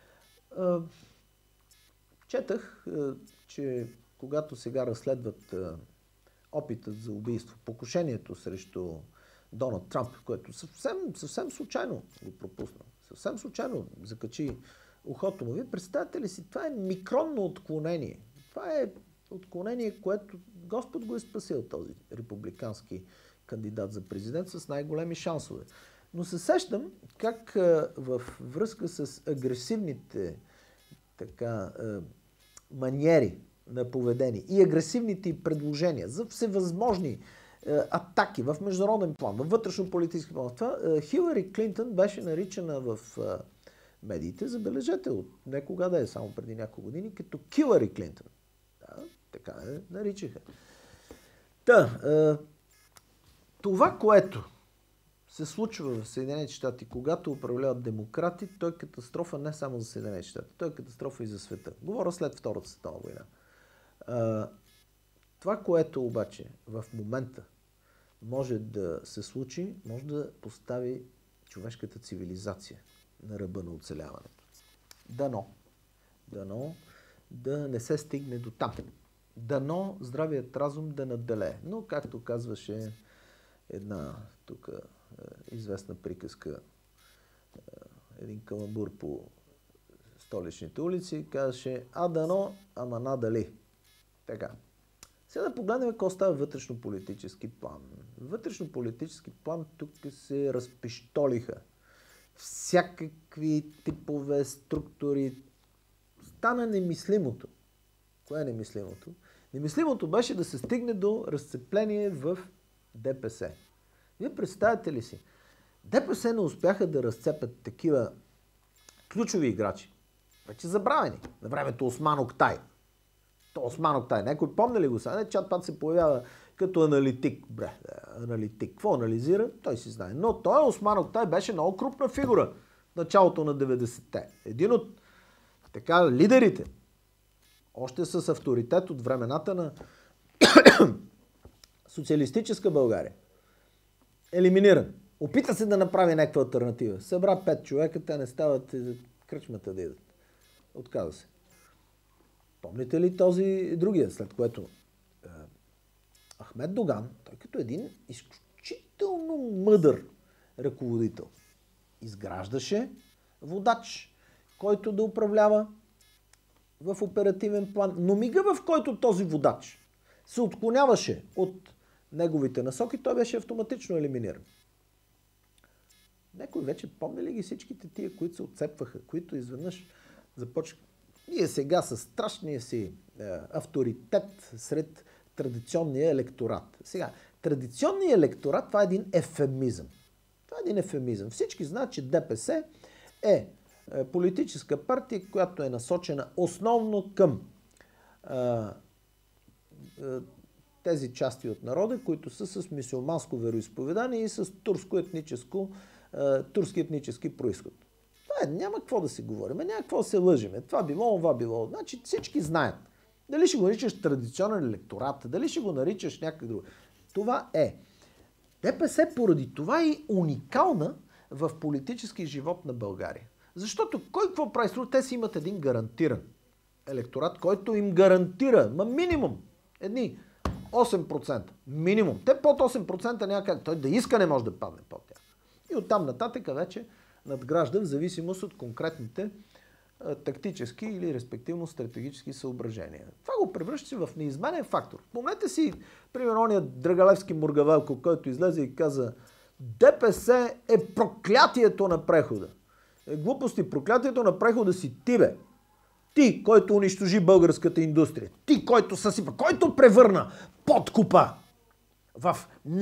Speaker 1: четах, че когато сега разследват опитът за убийство, покушението срещу Доналд Трамп, което съвсем случайно го пропусна, съвсем случайно закачи ухото му. Вие представяте ли си, това е микронно отклонение. Това е отклонение, което Господ го е спасил, този републикански кандидат за президент с най-големи шансове. Но се сещам как във връзка с агресивните маниери на поведение и агресивните предложения за всевъзможни атаки в международен план, във вътрешно-политически план. Това Хилари Клинтон беше наричана в медиите, забележете, от некога да е, само преди няколко години, като Килари Клинтон. Да, така наричаха. Това, което се случва в Съединените щати, когато управляват демократи, той е катастрофа не само за Съединените щати, той е катастрофа и за света. Говоря след Втората световна война. Това, което обаче в момента може да се случи, може да постави човешката цивилизация на ръба на оцеляването. Дано да не се стигне до там. Дано здравият разум да надделее. Но, както казваше една тук известна приказка, един каламбур по столичните улици, казваше, дано, ама надали. Така. Сега да погледнем какво става вътрешно-политически план. Вътрешно-политически план тук се разпиштолиха всякакви типове структури. Стана немислимото. Кое е немислимото? Немислимото беше да се стигне до разцепление в ДПС. Вие представяте ли си? ДПС не успяха да разцепят такива ключови играчи. Вече забравени. На времето Осман Октай. Осман Октай. Някой помня ли го сега? Чат-пат се появява като аналитик. Аналитик. Какво анализира? Той си знае. Но той Осман Октай беше много крупна фигура в началото на 90-те. Един от лидерите. Още с авторитет от времената на социалистическа България. Елиминиран. Опита се да направи някаква алтернатива. Събра 5 човека, те не стават кръчмата да идат. Отказа се. Помните ли този другия, след което Ахмед Доган, той като един изключително мъдър ръководител, изграждаше водач, който да управлява в оперативен план, но мига, в който този водач се отклоняваше от неговите насоки, той беше автоматично елиминиран. Някой вече помни ли ги всичките тия, които се отцепваха, които изведнъж започнаха? Ние сега с страшния си авторитет сред традиционния електорат. Сега, традиционният електорат, това е един ефемизъм. Това е един ефемизъм. Всички знаят, че ДПС е политическа партия, която е насочена основно към тези части от народа, които са с мюсюлманско вероизповедание и с турски етнически происход. Това няма какво да се говорим, няма какво да се лъжиме. Това било, това било. Значи всички знаят. Дали ще го наричаш традиционен електорат, дали ще го наричаш някак друго. Това е. ДПС поради това е уникална в политически живот на България. Защото кой какво прави? Те си имат един гарантиран електорат, който им гарантира, минимум, едни 8%. Минимум. Те под 8% няма как. Той да иска не може да падне под тях. И оттам нататък вече надгражда в зависимост от конкретните тактически или респективно стратегически съображения. Това го превръща в неизменен фактор. Помнете си, примерно, ония Драгалевски Мургавелко, който излезе и каза: ДПС е проклятието на прехода. Глупости, проклятието на прехода си ти, бе. Ти, който унищожи българската индустрия. Ти, който съсипа, който превърна подкупа в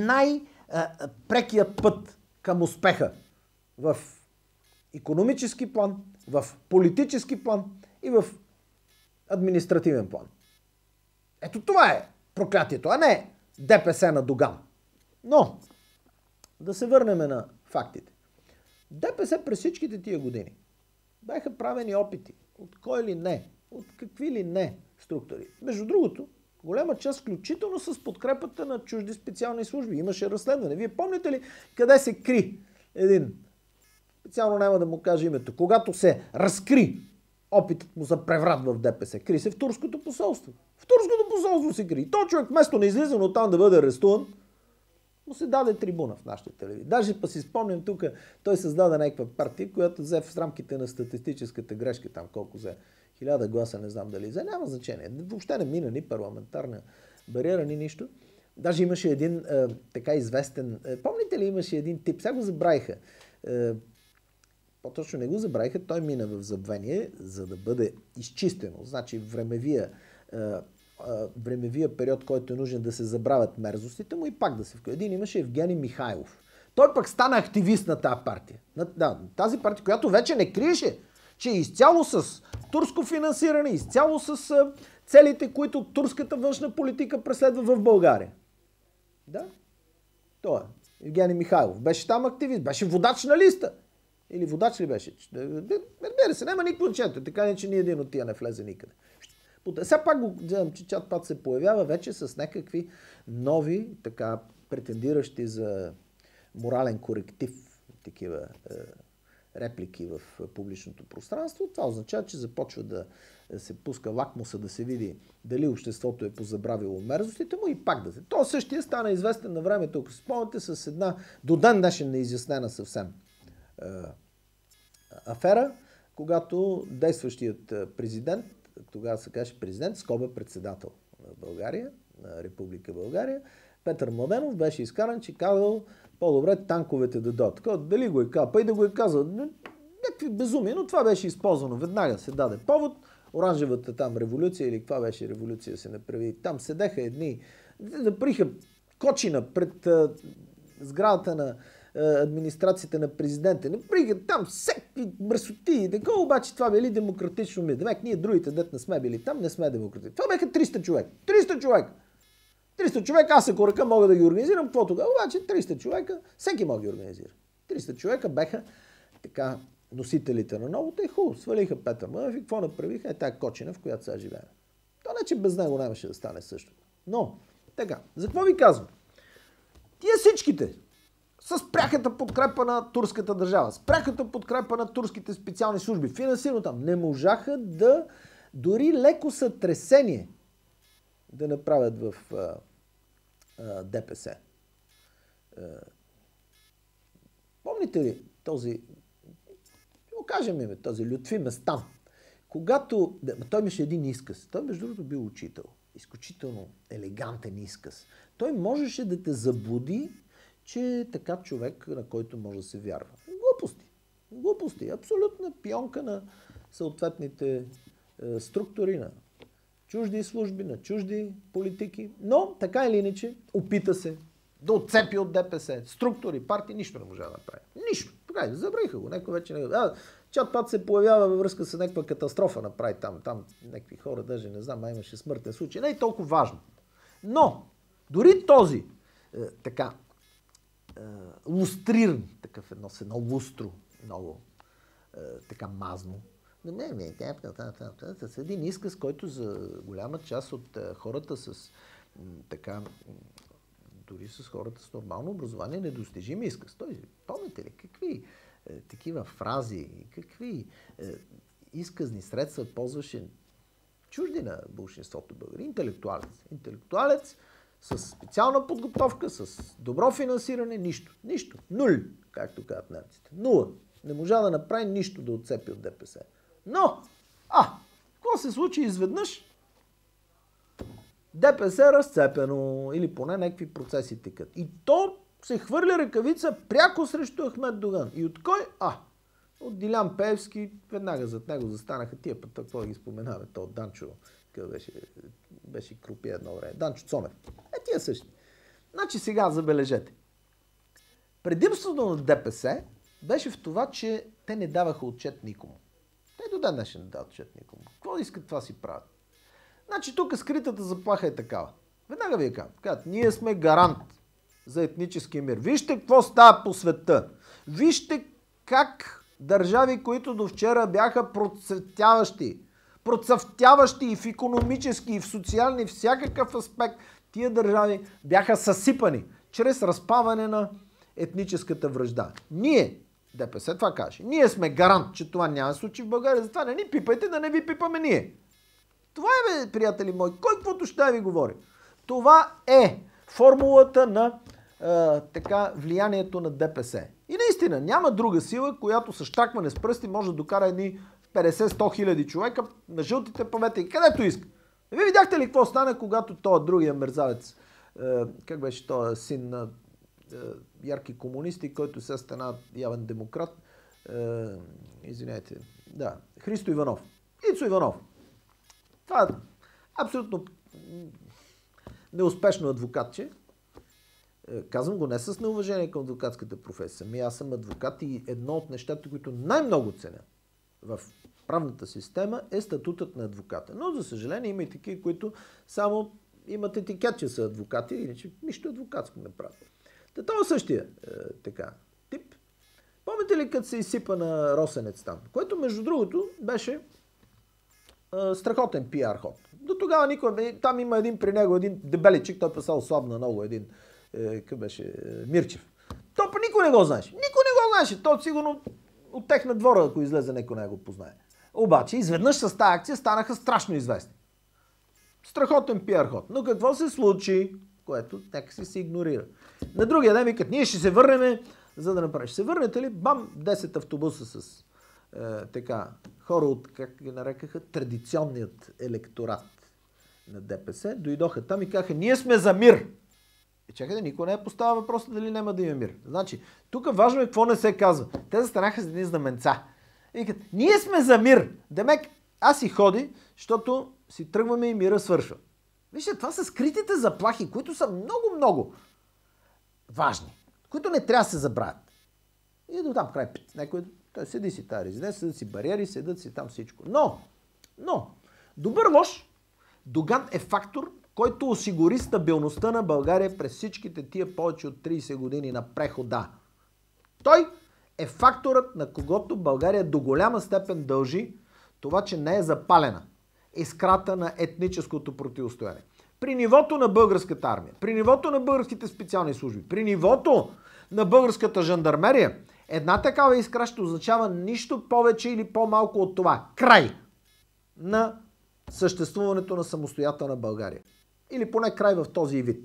Speaker 1: най-прекия път към успеха. В икономически план, в политически план и в административен план. Ето това е проклятието, а не ДПС на Доган. Но, да се върнем на фактите. ДПС през всичките тия години бяха правени опити от кой ли не, от какви ли не структури. Между другото, голяма част, включително с подкрепата на чужди специални служби. Имаше разследване. Вие помните ли къде се кри един, специално няма да му кажа името, когато се разкри опитът му за преврат в ДПС? Кри се в турското посолство. В турското посолство се кри. Той човек вместо на излизане оттам да бъде арестуван, му се даде трибуна в нашата телевизия. Даже си спомням тук, той създаде някаква партия, която взе в рамките на статистическата грешка, там колко взе, 1000 гласа, не знам дали взе, няма значение. Въобще не мина ни парламентарна бариера, ни нищо. Даже имаше един така известен, помните ли, имаше един тип, сега го забравиха. По-точно не го забравиха, той мина в забвение, за да бъде изчистено. Значи времевия период, който е нужен да се забравят мерзостите му и пак да се вкъде. Един имаше Евгений Михайлов. Той пък стана активист на тази партия. Тази партия, която вече не криеше, че е изцяло с турско финансиране, изцяло с целите, които турската външна политика преследва в България. Да? Той е. Евгений Михайлов. Беше там активист, беше водач на листа. Или водач ли беше? Разбира се, няма никакво значение. Така не, че ни един от тия не влезе никъде. Сега пак го гледам, че чат-пат се появява вече с някакви нови, така, претендиращи за морален коректив, такива реплики в публичното пространство. Това означава, че започва да се пуска лакмуса, да се види дали обществото е позабравило мерзостите му и пак да се. То същия стана известен на времето, ако се спомняте, с една до ден днешен неизяснена съвсем афера, когато действащият президент, тогава се каже президент, скоба председател на България, на Република България, Петър Младенов беше изкаран, че казал по-добре танковете да дойдат. Дали го е казал, и да го е казал, някакви безумия, но това беше използвано. Веднага се даде повод. Оранжевата там революция или каква беше революция се направи. Там седеха едни, наприха кочина пред сградата на администрацията на президента. Наприха там всеки мръсоти. Такова обаче това били демократично ми. Демек ние другите дет не сме били там, не сме демократични. Това бяха 300 човека. 300 човека! 300 човека, аз ако ръка мога да ги организирам, какво тогава? Обаче 300 човека, всеки мога да ги организира. 300 човека беха така носителите на новото и хубаво. Свалиха Петър Младенов и какво направиха? Е тая кочина, в която сега живеем. То не, че без него нямаше да стане същото. Но, така, за какво ви казвам? Тия всичките с пряката подкрепа на турската държава, с пряката подкрепа на турските специални служби, финансирано там, не можаха да дори леко сътресение да направят в ДПС. Помните ли този, го кажем име, този Лютви Местан, Когато... Той имаше един изказ. Той, между другото, бил учител. Изключително елегантен изказ. Той можеше да те заблуди, че е така човек, на който може да се вярва. Глупости. Глупости. Абсолютна пионка на съответните структури, на чужди служби, на чужди политики. Но, така или иначе, опита се да отцепи от ДПС. Структури, партии, нищо не можа да направи. Нищо. Така, забравиха го. Някой вече не... Чат-пат се появява във връзка с някаква катастрофа направи там. Там някакви хора, даже не знам, имаше смъртен случай. Не е толкова важно. Но, дори този лустриран, такъв с едно лустро, много така мазно, с един изказ, който за голяма част от хората с така, дори с хората с нормално образование, недостижим изказ. Той, помните ли, какви такива фрази, какви изказни средства ползваше чужди на большинството българи? Интелектуалец. Интелектуалец с специална подготовка, с добро финансиране, нищо. Нищо. Нуль, както казват немците. Нула. Не можа да направи нищо да отцепи от ДПС. Но, какво се случи изведнъж? ДПС разцепено, или поне някакви процеси текат. И то се хвърля ръкавица пряко срещу Ахмед Доган. И от кой? От Дилян Пеевски, веднага зад него застанаха тия път, какво да ги споменаваме, то от Данчо, беше крупия едно време. Данчо Цонев. Тия същи. Значи сега забележете. Предимството на ДПС беше в това, че те не даваха отчет никому. Те до ден днешен не дават отчет никому. Какво искат, това си правят. Значи тук скритата заплаха е такава. Веднага ви казват, ние сме гарант за етнически мир. Вижте какво става по света. Вижте как държави, които до вчера бяха процъфтяващи и в икономически, и в социални, всякакъв аспект, тия държави бяха съсипани чрез разпаване на етническата вражда. Ние, ДПС това каже, ние сме гарант, че това няма да се случи в България, затова не ни пипайте, да не ви пипаме ние. Това е, приятели мои, кой каквото ще ви говори. Това е формулата на влиянието на ДПС. И наистина, няма друга сила, която с щакване с пръсти може да докара едни 50-100 хиляди човека на жълтите памети, където иска. Вие видяхте ли какво стана, когато този другия мерзавец, как беше този син на ярки комунисти, който сега стана явен демократ, извинете, Христо Иванов. Ицо Иванов. Това е абсолютно неуспешно адвокатче. Казвам го не с неуважение към адвокатската професия. Аз съм адвокат и едно от нещата, които най-много ценя в правната система е статутът на адвоката. Но, за съжаление, има и такива, които само имат етикет, че са адвокати, иначе нищо адвокатско не правят. Това същия тип. Помните ли, като се изсипа на Росенец там? Което, между другото, беше страхотен пиар ход. До тогава никой... Там има един дебеличик, той писал слабна много, Мирчев. То па никой не го знаеше. Никой не го знаеше. То сигурно от техна двора, ако излезе, някой не го познае. Обаче, изведнъж с тази акция станаха страшно известни. Страхотен пиар ход. Но какво се случи? Което някакси се игнорира. На другия ден викат, ние ще се върнем, за да направим. Ще се върнете ли? Бам, 10 автобуса с хора от, как ги нарекаха, традиционният електорат на ДПС, дойдоха там и казаха, ние сме за мир. Чакайте, никой не е поставил въпроса дали няма да има мир. Значи, тук важно е какво не се казва. Те застанаха за едни знаменца. И викат, ние сме за мир. Демек, аз си ходи, защото си тръгваме и мира свършва. Вижте, това са скритите заплахи, които са много важни, които не трябва да се забравят. И до там край, той седи си тази резиденция, седат си бариери, седат си там всичко. Но, добър лош, Доган е фактор, който осигури стабилността на България през всичките тия повече от 30 години на прехода. Той е факторът, на когото България до голяма степен дължи това, че не е запалена искрата на етническото противостояние. При нивото на българската армия, при нивото на българските специални служби, при нивото на българската жандармерия, една такава искра ще означава нищо повече или по-малко от това. Край на съществуването на самостоятелна България. Или поне край в този вид.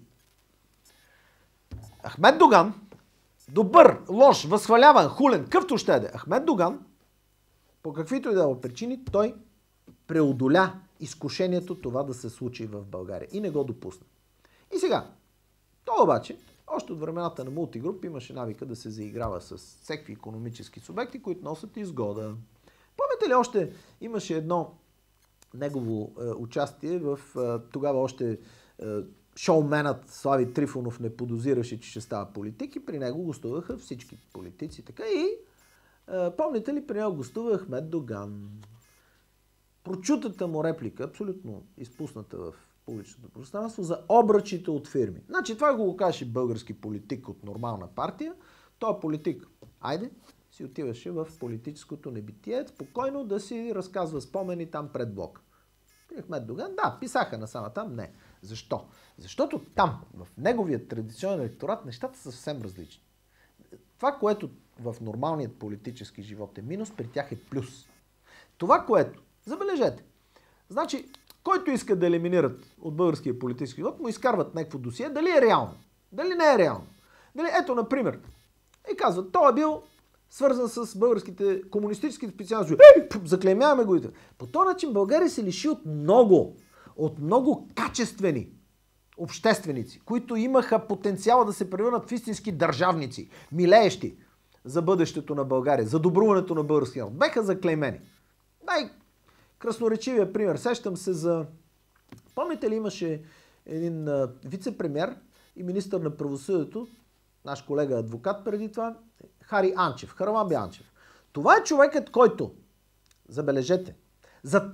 Speaker 1: Ахмед Доган, добър, лош, възхваляван, хулен, къвто ще е. Ахмед Доган, по каквито и да е причини, той преодоля изкушението това да се случи в България и не го допусна. И сега, то обаче, още от времената на Мултигруп имаше навика да се заиграва с всеки икономически субекти, които носят изгода. Помните ли още имаше едно негово участие в тогава още шоуменът Слави Трифонов не подозираше, че ще става политик и при него гостуваха всички политици. Така и помните ли, при него гостува Ахмед Доган. Прочутата му реплика, абсолютно изпусната в публичното пространство, за обръчите от фирми. Значи това го каже български политик от нормална партия. Той политик, айде, си отиваше в политическото небитие, спокойно да си разказва спомени там пред блок. При Ахмед Доган, да, писаха насама там, не. Защо? Защото там, в неговия традиционен електорат, нещата са съвсем различни. Това, което в нормалният политически живот е минус, при тях е плюс. Това, което, забележете, значи, който иска да елиминират от българския политически живот, му изкарват някакво досие, дали е реално, дали не е реално. Дали, ето, например, и казват, той е бил свързан с българските комунистически специални служби. Заклеймяваме го. По този начин България се лиши от много качествени общественици, които имаха потенциала да се превърнат в истински държавници, милеещи за бъдещето на България, за добруването на българския народ. Беха заклеймени. Най-красноречивия пример. Сещам се за... Помните ли, имаше един вице-премиер и министър на правосъдието, наш колега адвокат преди това, Хари Анчев, Хараламби Анчев. Това е човекът, който, забележете, за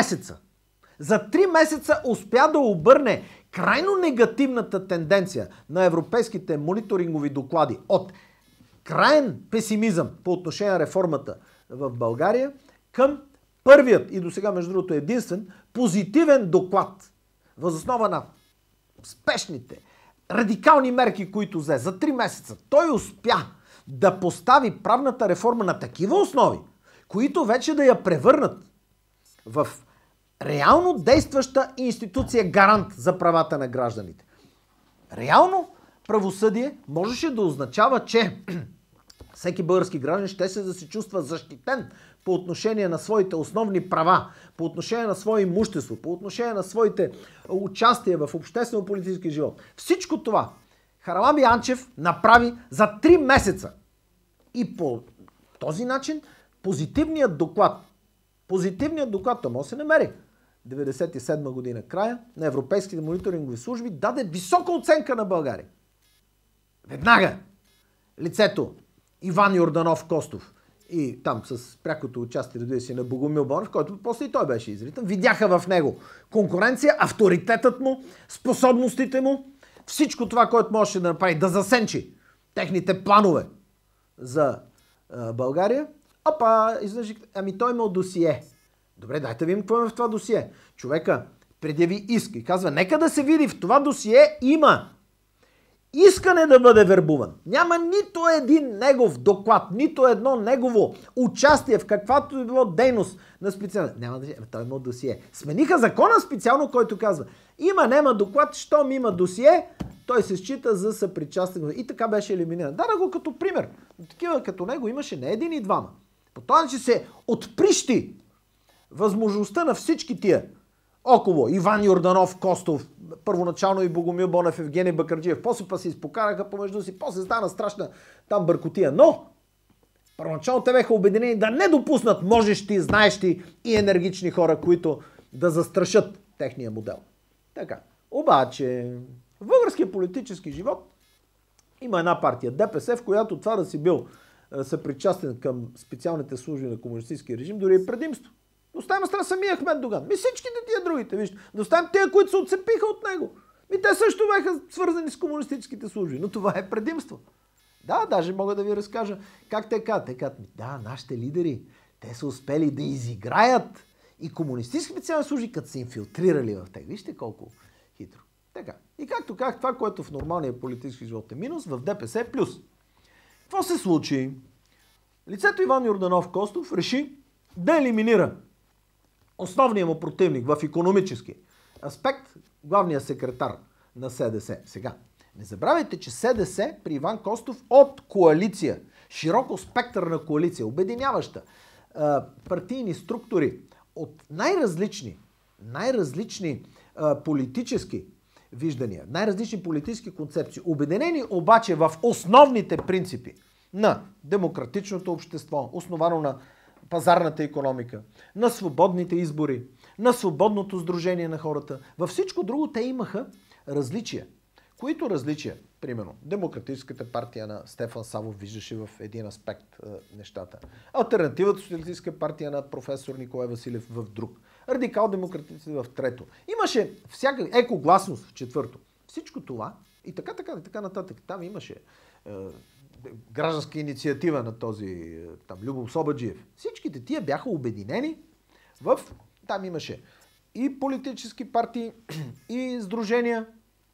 Speaker 1: 3 месеца успя да обърне крайно негативната тенденция на европейските мониторингови доклади от краен песимизъм по отношение на реформата в България към първият и до сега, между другото, единствен позитивен доклад въз основа на спешните, радикални мерки, които взе за 3 месеца. Той успя да постави правната реформа на такива основи, които вече да я превърнат в реално действаща институция гарант за правата на гражданите. Реално правосъдие можеше да означава, че всеки български граждан ще да се чувства защитен по отношение на своите основни права, по отношение на свое имущество, по отношение на своите участия в обществено-политически живот. Всичко това Хараламби Анчев направи за 3 месеца. И по този начин позитивният доклад, то може да се намери. 1997 година края на европейските мониторингови служби даде висока оценка на България. Веднага лицето Иван Йорданов Костов и там с прякото участие, разбира се, на Богомил Бонев, който после и той беше изритан, видяха в него конкуренция, авторитетът му, способностите му, всичко това, което можеше да направи, да засенчи техните планове за България. Ами той имал досие. Добре, дайте видим какво е в това досие. Човека предяви иск и казва, нека да се види, в това досие има искане да бъде вербуван. Няма нито един негов доклад, нито едно негово участие в каквато е било дейност на специалност. Няма да той има досие. Смениха закона специално, който казва, няма доклад, щом има досие, той се счита за съпричастен. И така беше елиминиран. Дана го като пример. Такива като него имаше не един и двама. По този начин се отприщи възможността на всички тия около Иван Йорданов Костов, първоначално и Богомил Бонев, Евгений Бакърджиев, после па се изпокараха помежду си, после стана страшна там бъркотия. Но първоначално те бяха обединени да не допуснат можещи, знаещи и енергични хора, които да застрашат техния модел. Така. Обаче в българския политически живот има една партия, ДПС, в която това да си бил съпричастен към специалните служби на комунистическия режим, дори е предимство. Да оставим страна самия Ахмед Доган. Всичките тия другите, вижте. Да оставим тия, които се отцепиха от него. Те също бяха свързани с комунистическите служби. Но това е предимство. Да, даже мога да ви разкажа как те казват. Те казват, да, нашите лидери, те са успели да изиграят и комунистически специални служби, като се инфилтрирали в тях. Вижте колко хитро. Така. И както казах, това, което в нормалния политически живот е минус, в ДПС е плюс. Какво се случи? Лицето Иван Йорданов Костов реши да елиминира основният му противник в икономически аспект, главният секретар на СДС. Сега, не забравяйте, че СДС при Иван Костов от коалиция, широко спектърна коалиция, обединяваща партийни структури от най-различни политически виждания, най-различни политически концепции, обединени обаче в основните принципи на демократичното общество, основано на пазарната икономика, на свободните избори, на свободното сдружение на хората. Във всичко друго те имаха различия. Които различия? Примерно, Демократическата партия на Стефан Савов виждаше в един аспект нещата. Алтернативата социалистическа партия на професор Николай Василев в друг. Радикал-демократиците в трето. Имаше всяка екогласност в четвърто. Всичко това и така нататък. Там имаше гражданска инициатива на този Любо Собаджиев. Всичките тия бяха обединени там имаше и политически партии, и сдружения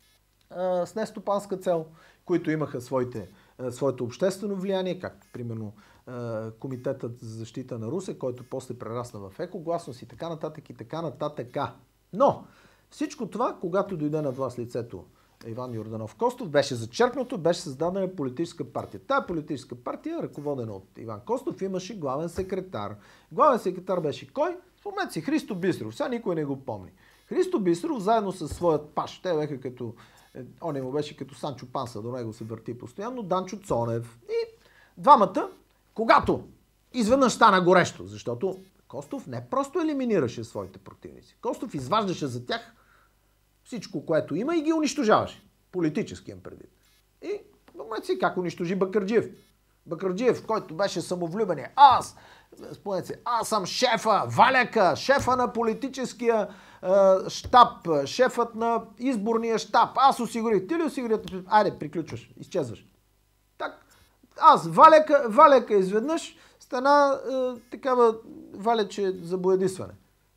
Speaker 1: с нестопанска цел, които имаха своето обществено влияние, както примерно Комитетът за защита на Русе, който после прерасна в екогласност и така нататък и така нататък. Но всичко това, когато дойде на власт лицето Иван Йорданов Костов, беше зачеркнато, беше създадена политическа партия. Тая политическа партия, ръководена от Иван Костов, имаше главен секретар. Главен секретар беше кой? Спомнете си, Христо Бисеров. Сега никой не го помни. Христо Бисеров заедно със своят паш, те бяха като, он му беше като Санчо Панса, до него се върти постоянно, Данчо Цонев. И двамата, когато изведнъж стана горещо, защото Костов не просто елиминираше своите противници. Костов изваждаше за тях всичко, което има и ги унищожаваше. Политически им предвид. И помнете си как унищожи Бакърджиев. Бакърджиев, който беше самовлюбен. Спомнете си, аз съм шефа, Валяка, шефа на политическия щаб, шефът на изборния щаб. Аз осигурих. Ти ли осигурих? Айде, приключваш, изчезваш. Так, аз, Валяка изведнъж стана такава валече за боядисване.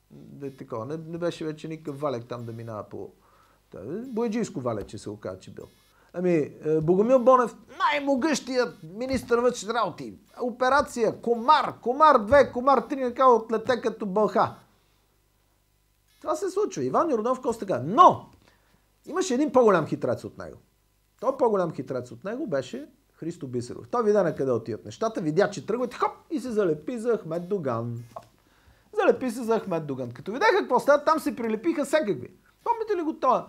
Speaker 1: Не беше вече никакъв валек там да минава по... Бояджийско валече се оказа, че бил. Богомил Бонев, най-могъщият министър на вътрешните работи. Операция Комар 2, Комар 3, така отлете като бълха. Това се случва. Иван Йорданов Костов така. Но имаше един по-голям хитрец от него. Той по-голям хитрец от него беше Христо Бисеров. Той видя на къде отиват нещата, видя, че тръгват, хоп, и се залепи за Ахмед Доган. Залепи се за Ахмед Доган. Като видяха какво става, там се прилепиха всякакви. Помните ли го това?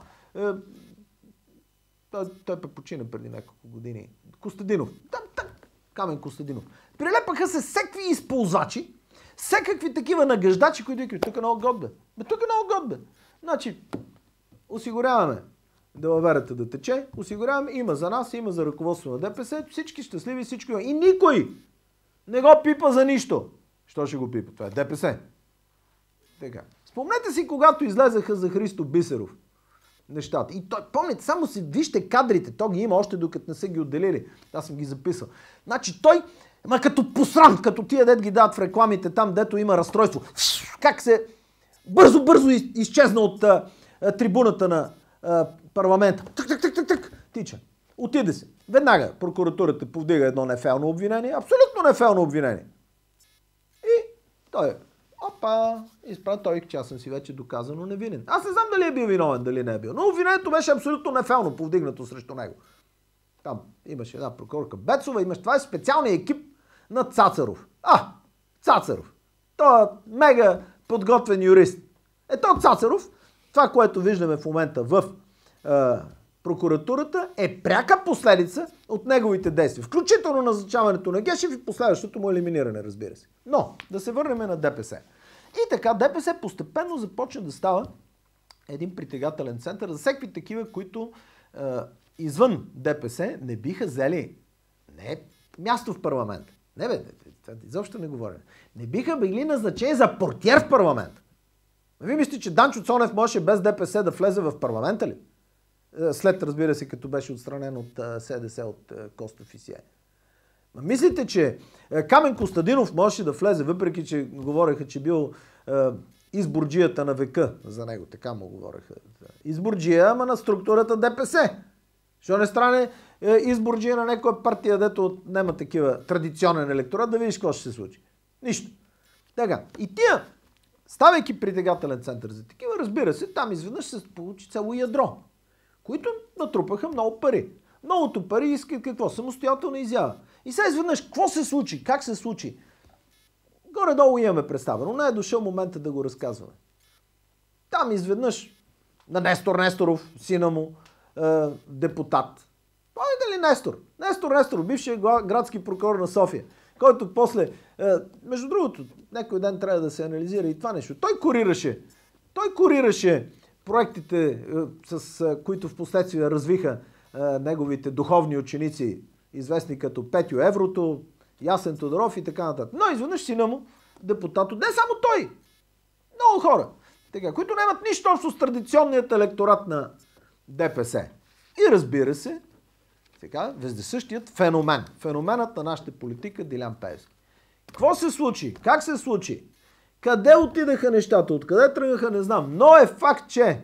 Speaker 1: Той почина преди няколко години. Костадинов. Камен Костадинов. Прилепаха се всекакви използвачи, всекакви такива нагаждачи, които викат, тук е много год, бе. Тук е много год, бе. Значи, осигуряваме далаверата да тече, осигуряваме, има за нас, има за ръководство на ДПС, всички щастливи, всички. И никой не го пипа за нищо. Що ще го пипа? Това е ДПС. Така. Спомнете си, когато излезаха за Христо Бисеров нещата. И той, помните, само си вижте кадрите, то ги има още докато не са ги отделили. Аз съм ги записал. Значи той, като посрам, като тия дет ги дават в рекламите там, дето има разстройство. Как се бързо изчезна от трибуната на парламента. Так, тича. Отиде се. Веднага прокуратурата повдига едно нефелно обвинение, абсолютно нефелно обвинение. И той изправя че аз съм си вече доказано невинен. Аз не знам дали е бил виновен, дали не е бил. Но обвинението беше абсолютно нефелно повдигнато срещу него. Там имаше една прокурорка Бецова, това е специалният екип на Цацаров. Цацаров. Той е мега подготвен юрист. Ето Цацаров, това, което виждаме в момента в прокуратурата, е пряка последица от неговите действия. Включително назначаването на Гешев и последващото му елиминиране, разбира се. Но, да се върнем на ДПС. И така, ДПС постепенно започна да става един притегателен център за всеки такива, които извън ДПС не биха взели място в парламент. Изобщо не говоря. Не биха били назначени за портиер в парламент. Вие мислите, че Данчо Цонев можеше без ДПС да влезе в парламента ли? След, разбира се, като беше отстранен от СДС, от Костов и Сие. Мислите, че Камен Костадинов можеше да влезе, въпреки че говореха, че бил изборджията на века за него. Така му говореха. Изборджия, ама на структурата ДПС. Що не стране изборджия на някоя партия, дето няма такива традиционен електорат, да видиш какво ще се случи. Нищо. Така. И тия, ставайки притегателен център за такива, разбира се, там изведнъж се получи цяло ядро, които натрупаха много пари. Многото пари искат какво? Самостоятелна изява. И сега изведнъж, какво се случи? Как се случи? Горе-долу имаме представа, но не е дошъл момента да го разказваме. Там изведнъж на Нестор Несторов, сина му, депутат. Помните ли Нестор? Нестор Несторов, бившият градски прокурор на София, който после, между другото, някой ден трябва да се анализира и това нещо. Той корираше проектите, с които в последствие развиха неговите духовни ученици, известни като Петю Еврото, Ясен Тодоров и така нататък. Но изведнъж сина му, депутат, не само той, много хора, така, които нямат нищо общо с традиционният електорат на ДПС. И разбира се, така, вездесъщият феномен. Феноменът на нашата политика Делян Пеевски. Какво се случи? Как се случи? Къде отидаха нещата? Откъде тръгнаха? Не знам. Но е факт, че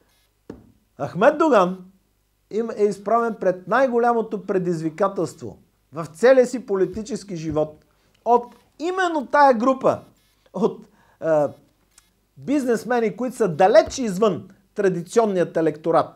Speaker 1: Ахмед Доган е изправен пред най-голямото предизвикателство в целия си политически живот от именно тая група от бизнесмени, които са далеч извън традиционният електорат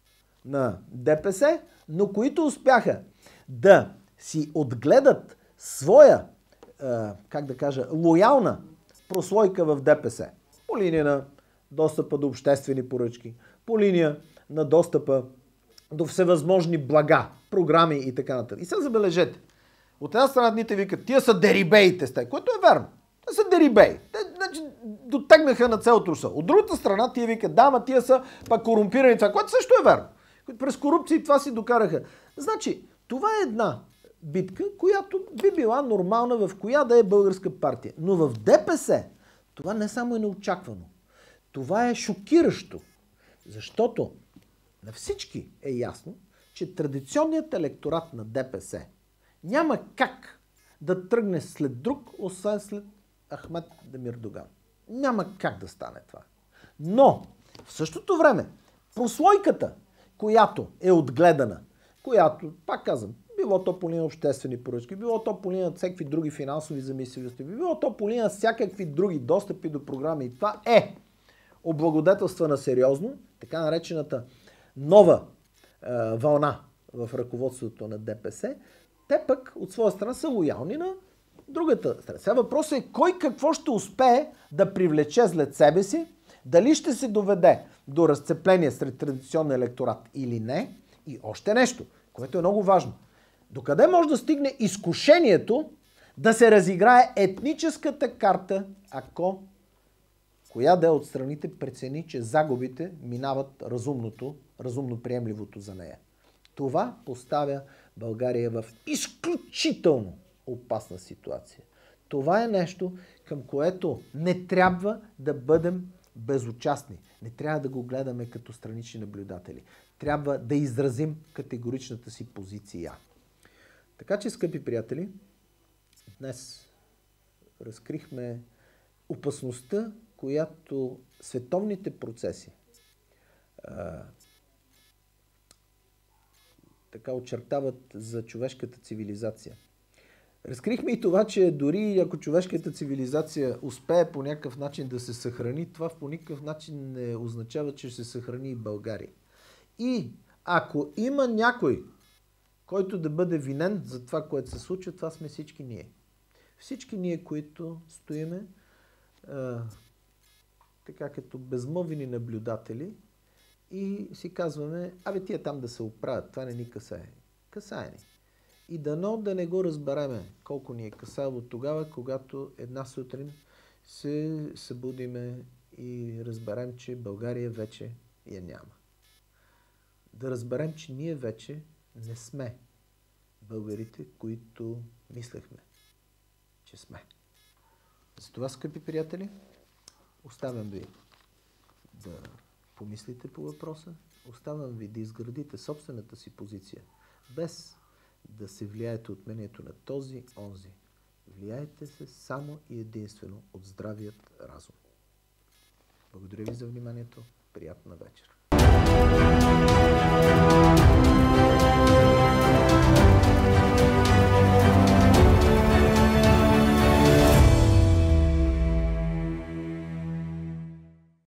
Speaker 1: на ДПС, но които успяха да си отгледат своя, как да кажа, лоялна прослойка в ДПС. По линия на достъпа до обществени поръчки, по линия на достъпа до всевъзможни блага, програми и така нататък. И сега забележете. От една страна дните викат, тия са дерибеите сте, което е верно. Те са дерибеи. Те, значи, дотегнаха на цел труса. От другата страна тия викат, да, ма тия са пак корумпирани, това, което също е верно. През корупция това си докараха. Значи, това е една битка, която би била нормална в коя да е българска партия. Но в ДПС това не само е неочаквано. Това е шокиращо. Защото на всички е ясно, че традиционният електорат на ДПС няма как да тръгне след друг, освен след Ахмед Демир Доган. Няма как да стане това. Но в същото време прослойката, която е отгледана, която, пак казвам, било то по линия на обществени поръчки, било то по линия на всякакви други финансови замисловости, било то по линия на всякакви други достъпи до програми. И това е облагодетелствана сериозно, така наречената нова вълна в ръководството на ДПС. Те пък от своя страна са лоялни на другата страна. Сега въпросът е кой какво ще успее да привлече след себе си, дали ще се доведе до разцепление сред традиционния електорат или не. И още нещо, което е много важно. Докъде може да стигне изкушението да се разиграе етническата карта, ако коя да е от страните прецени, че загубите минават разумно приемливото за нея. Това поставя България в изключително опасна ситуация. Това е нещо, към което не трябва да бъдем безучастни. Не трябва да го гледаме като странични наблюдатели. Трябва да изразим категоричната си позиция. Така че, скъпи приятели, днес разкрихме опасността, която световните процеси така очертават за човешката цивилизация. Разкрихме и това, че дори ако човешката цивилизация успее по някакъв начин да се съхрани, това по никакъв начин не означава, че ще се съхрани и България. И ако има някой, който да бъде винен за това, което се случва, това сме всички ние. Всички ние, които стоиме така като безмълвени наблюдатели и си казваме, тия там да се оправят, това не ни касае. Касае ни. И дано да не го разбереме колко ни е касало тогава, когато една сутрин се събудиме и разберем, че България вече я няма. Да разберем, че ние вече не сме българите, които мислехме, че сме. Затова, скъпи приятели, оставям ви да помислите по въпроса, оставям ви да изградите собствената си позиция, без да се влияете от мнението на този, онзи. Влияете се само и единствено от здравият разум. Благодаря ви за вниманието. Приятна вечер.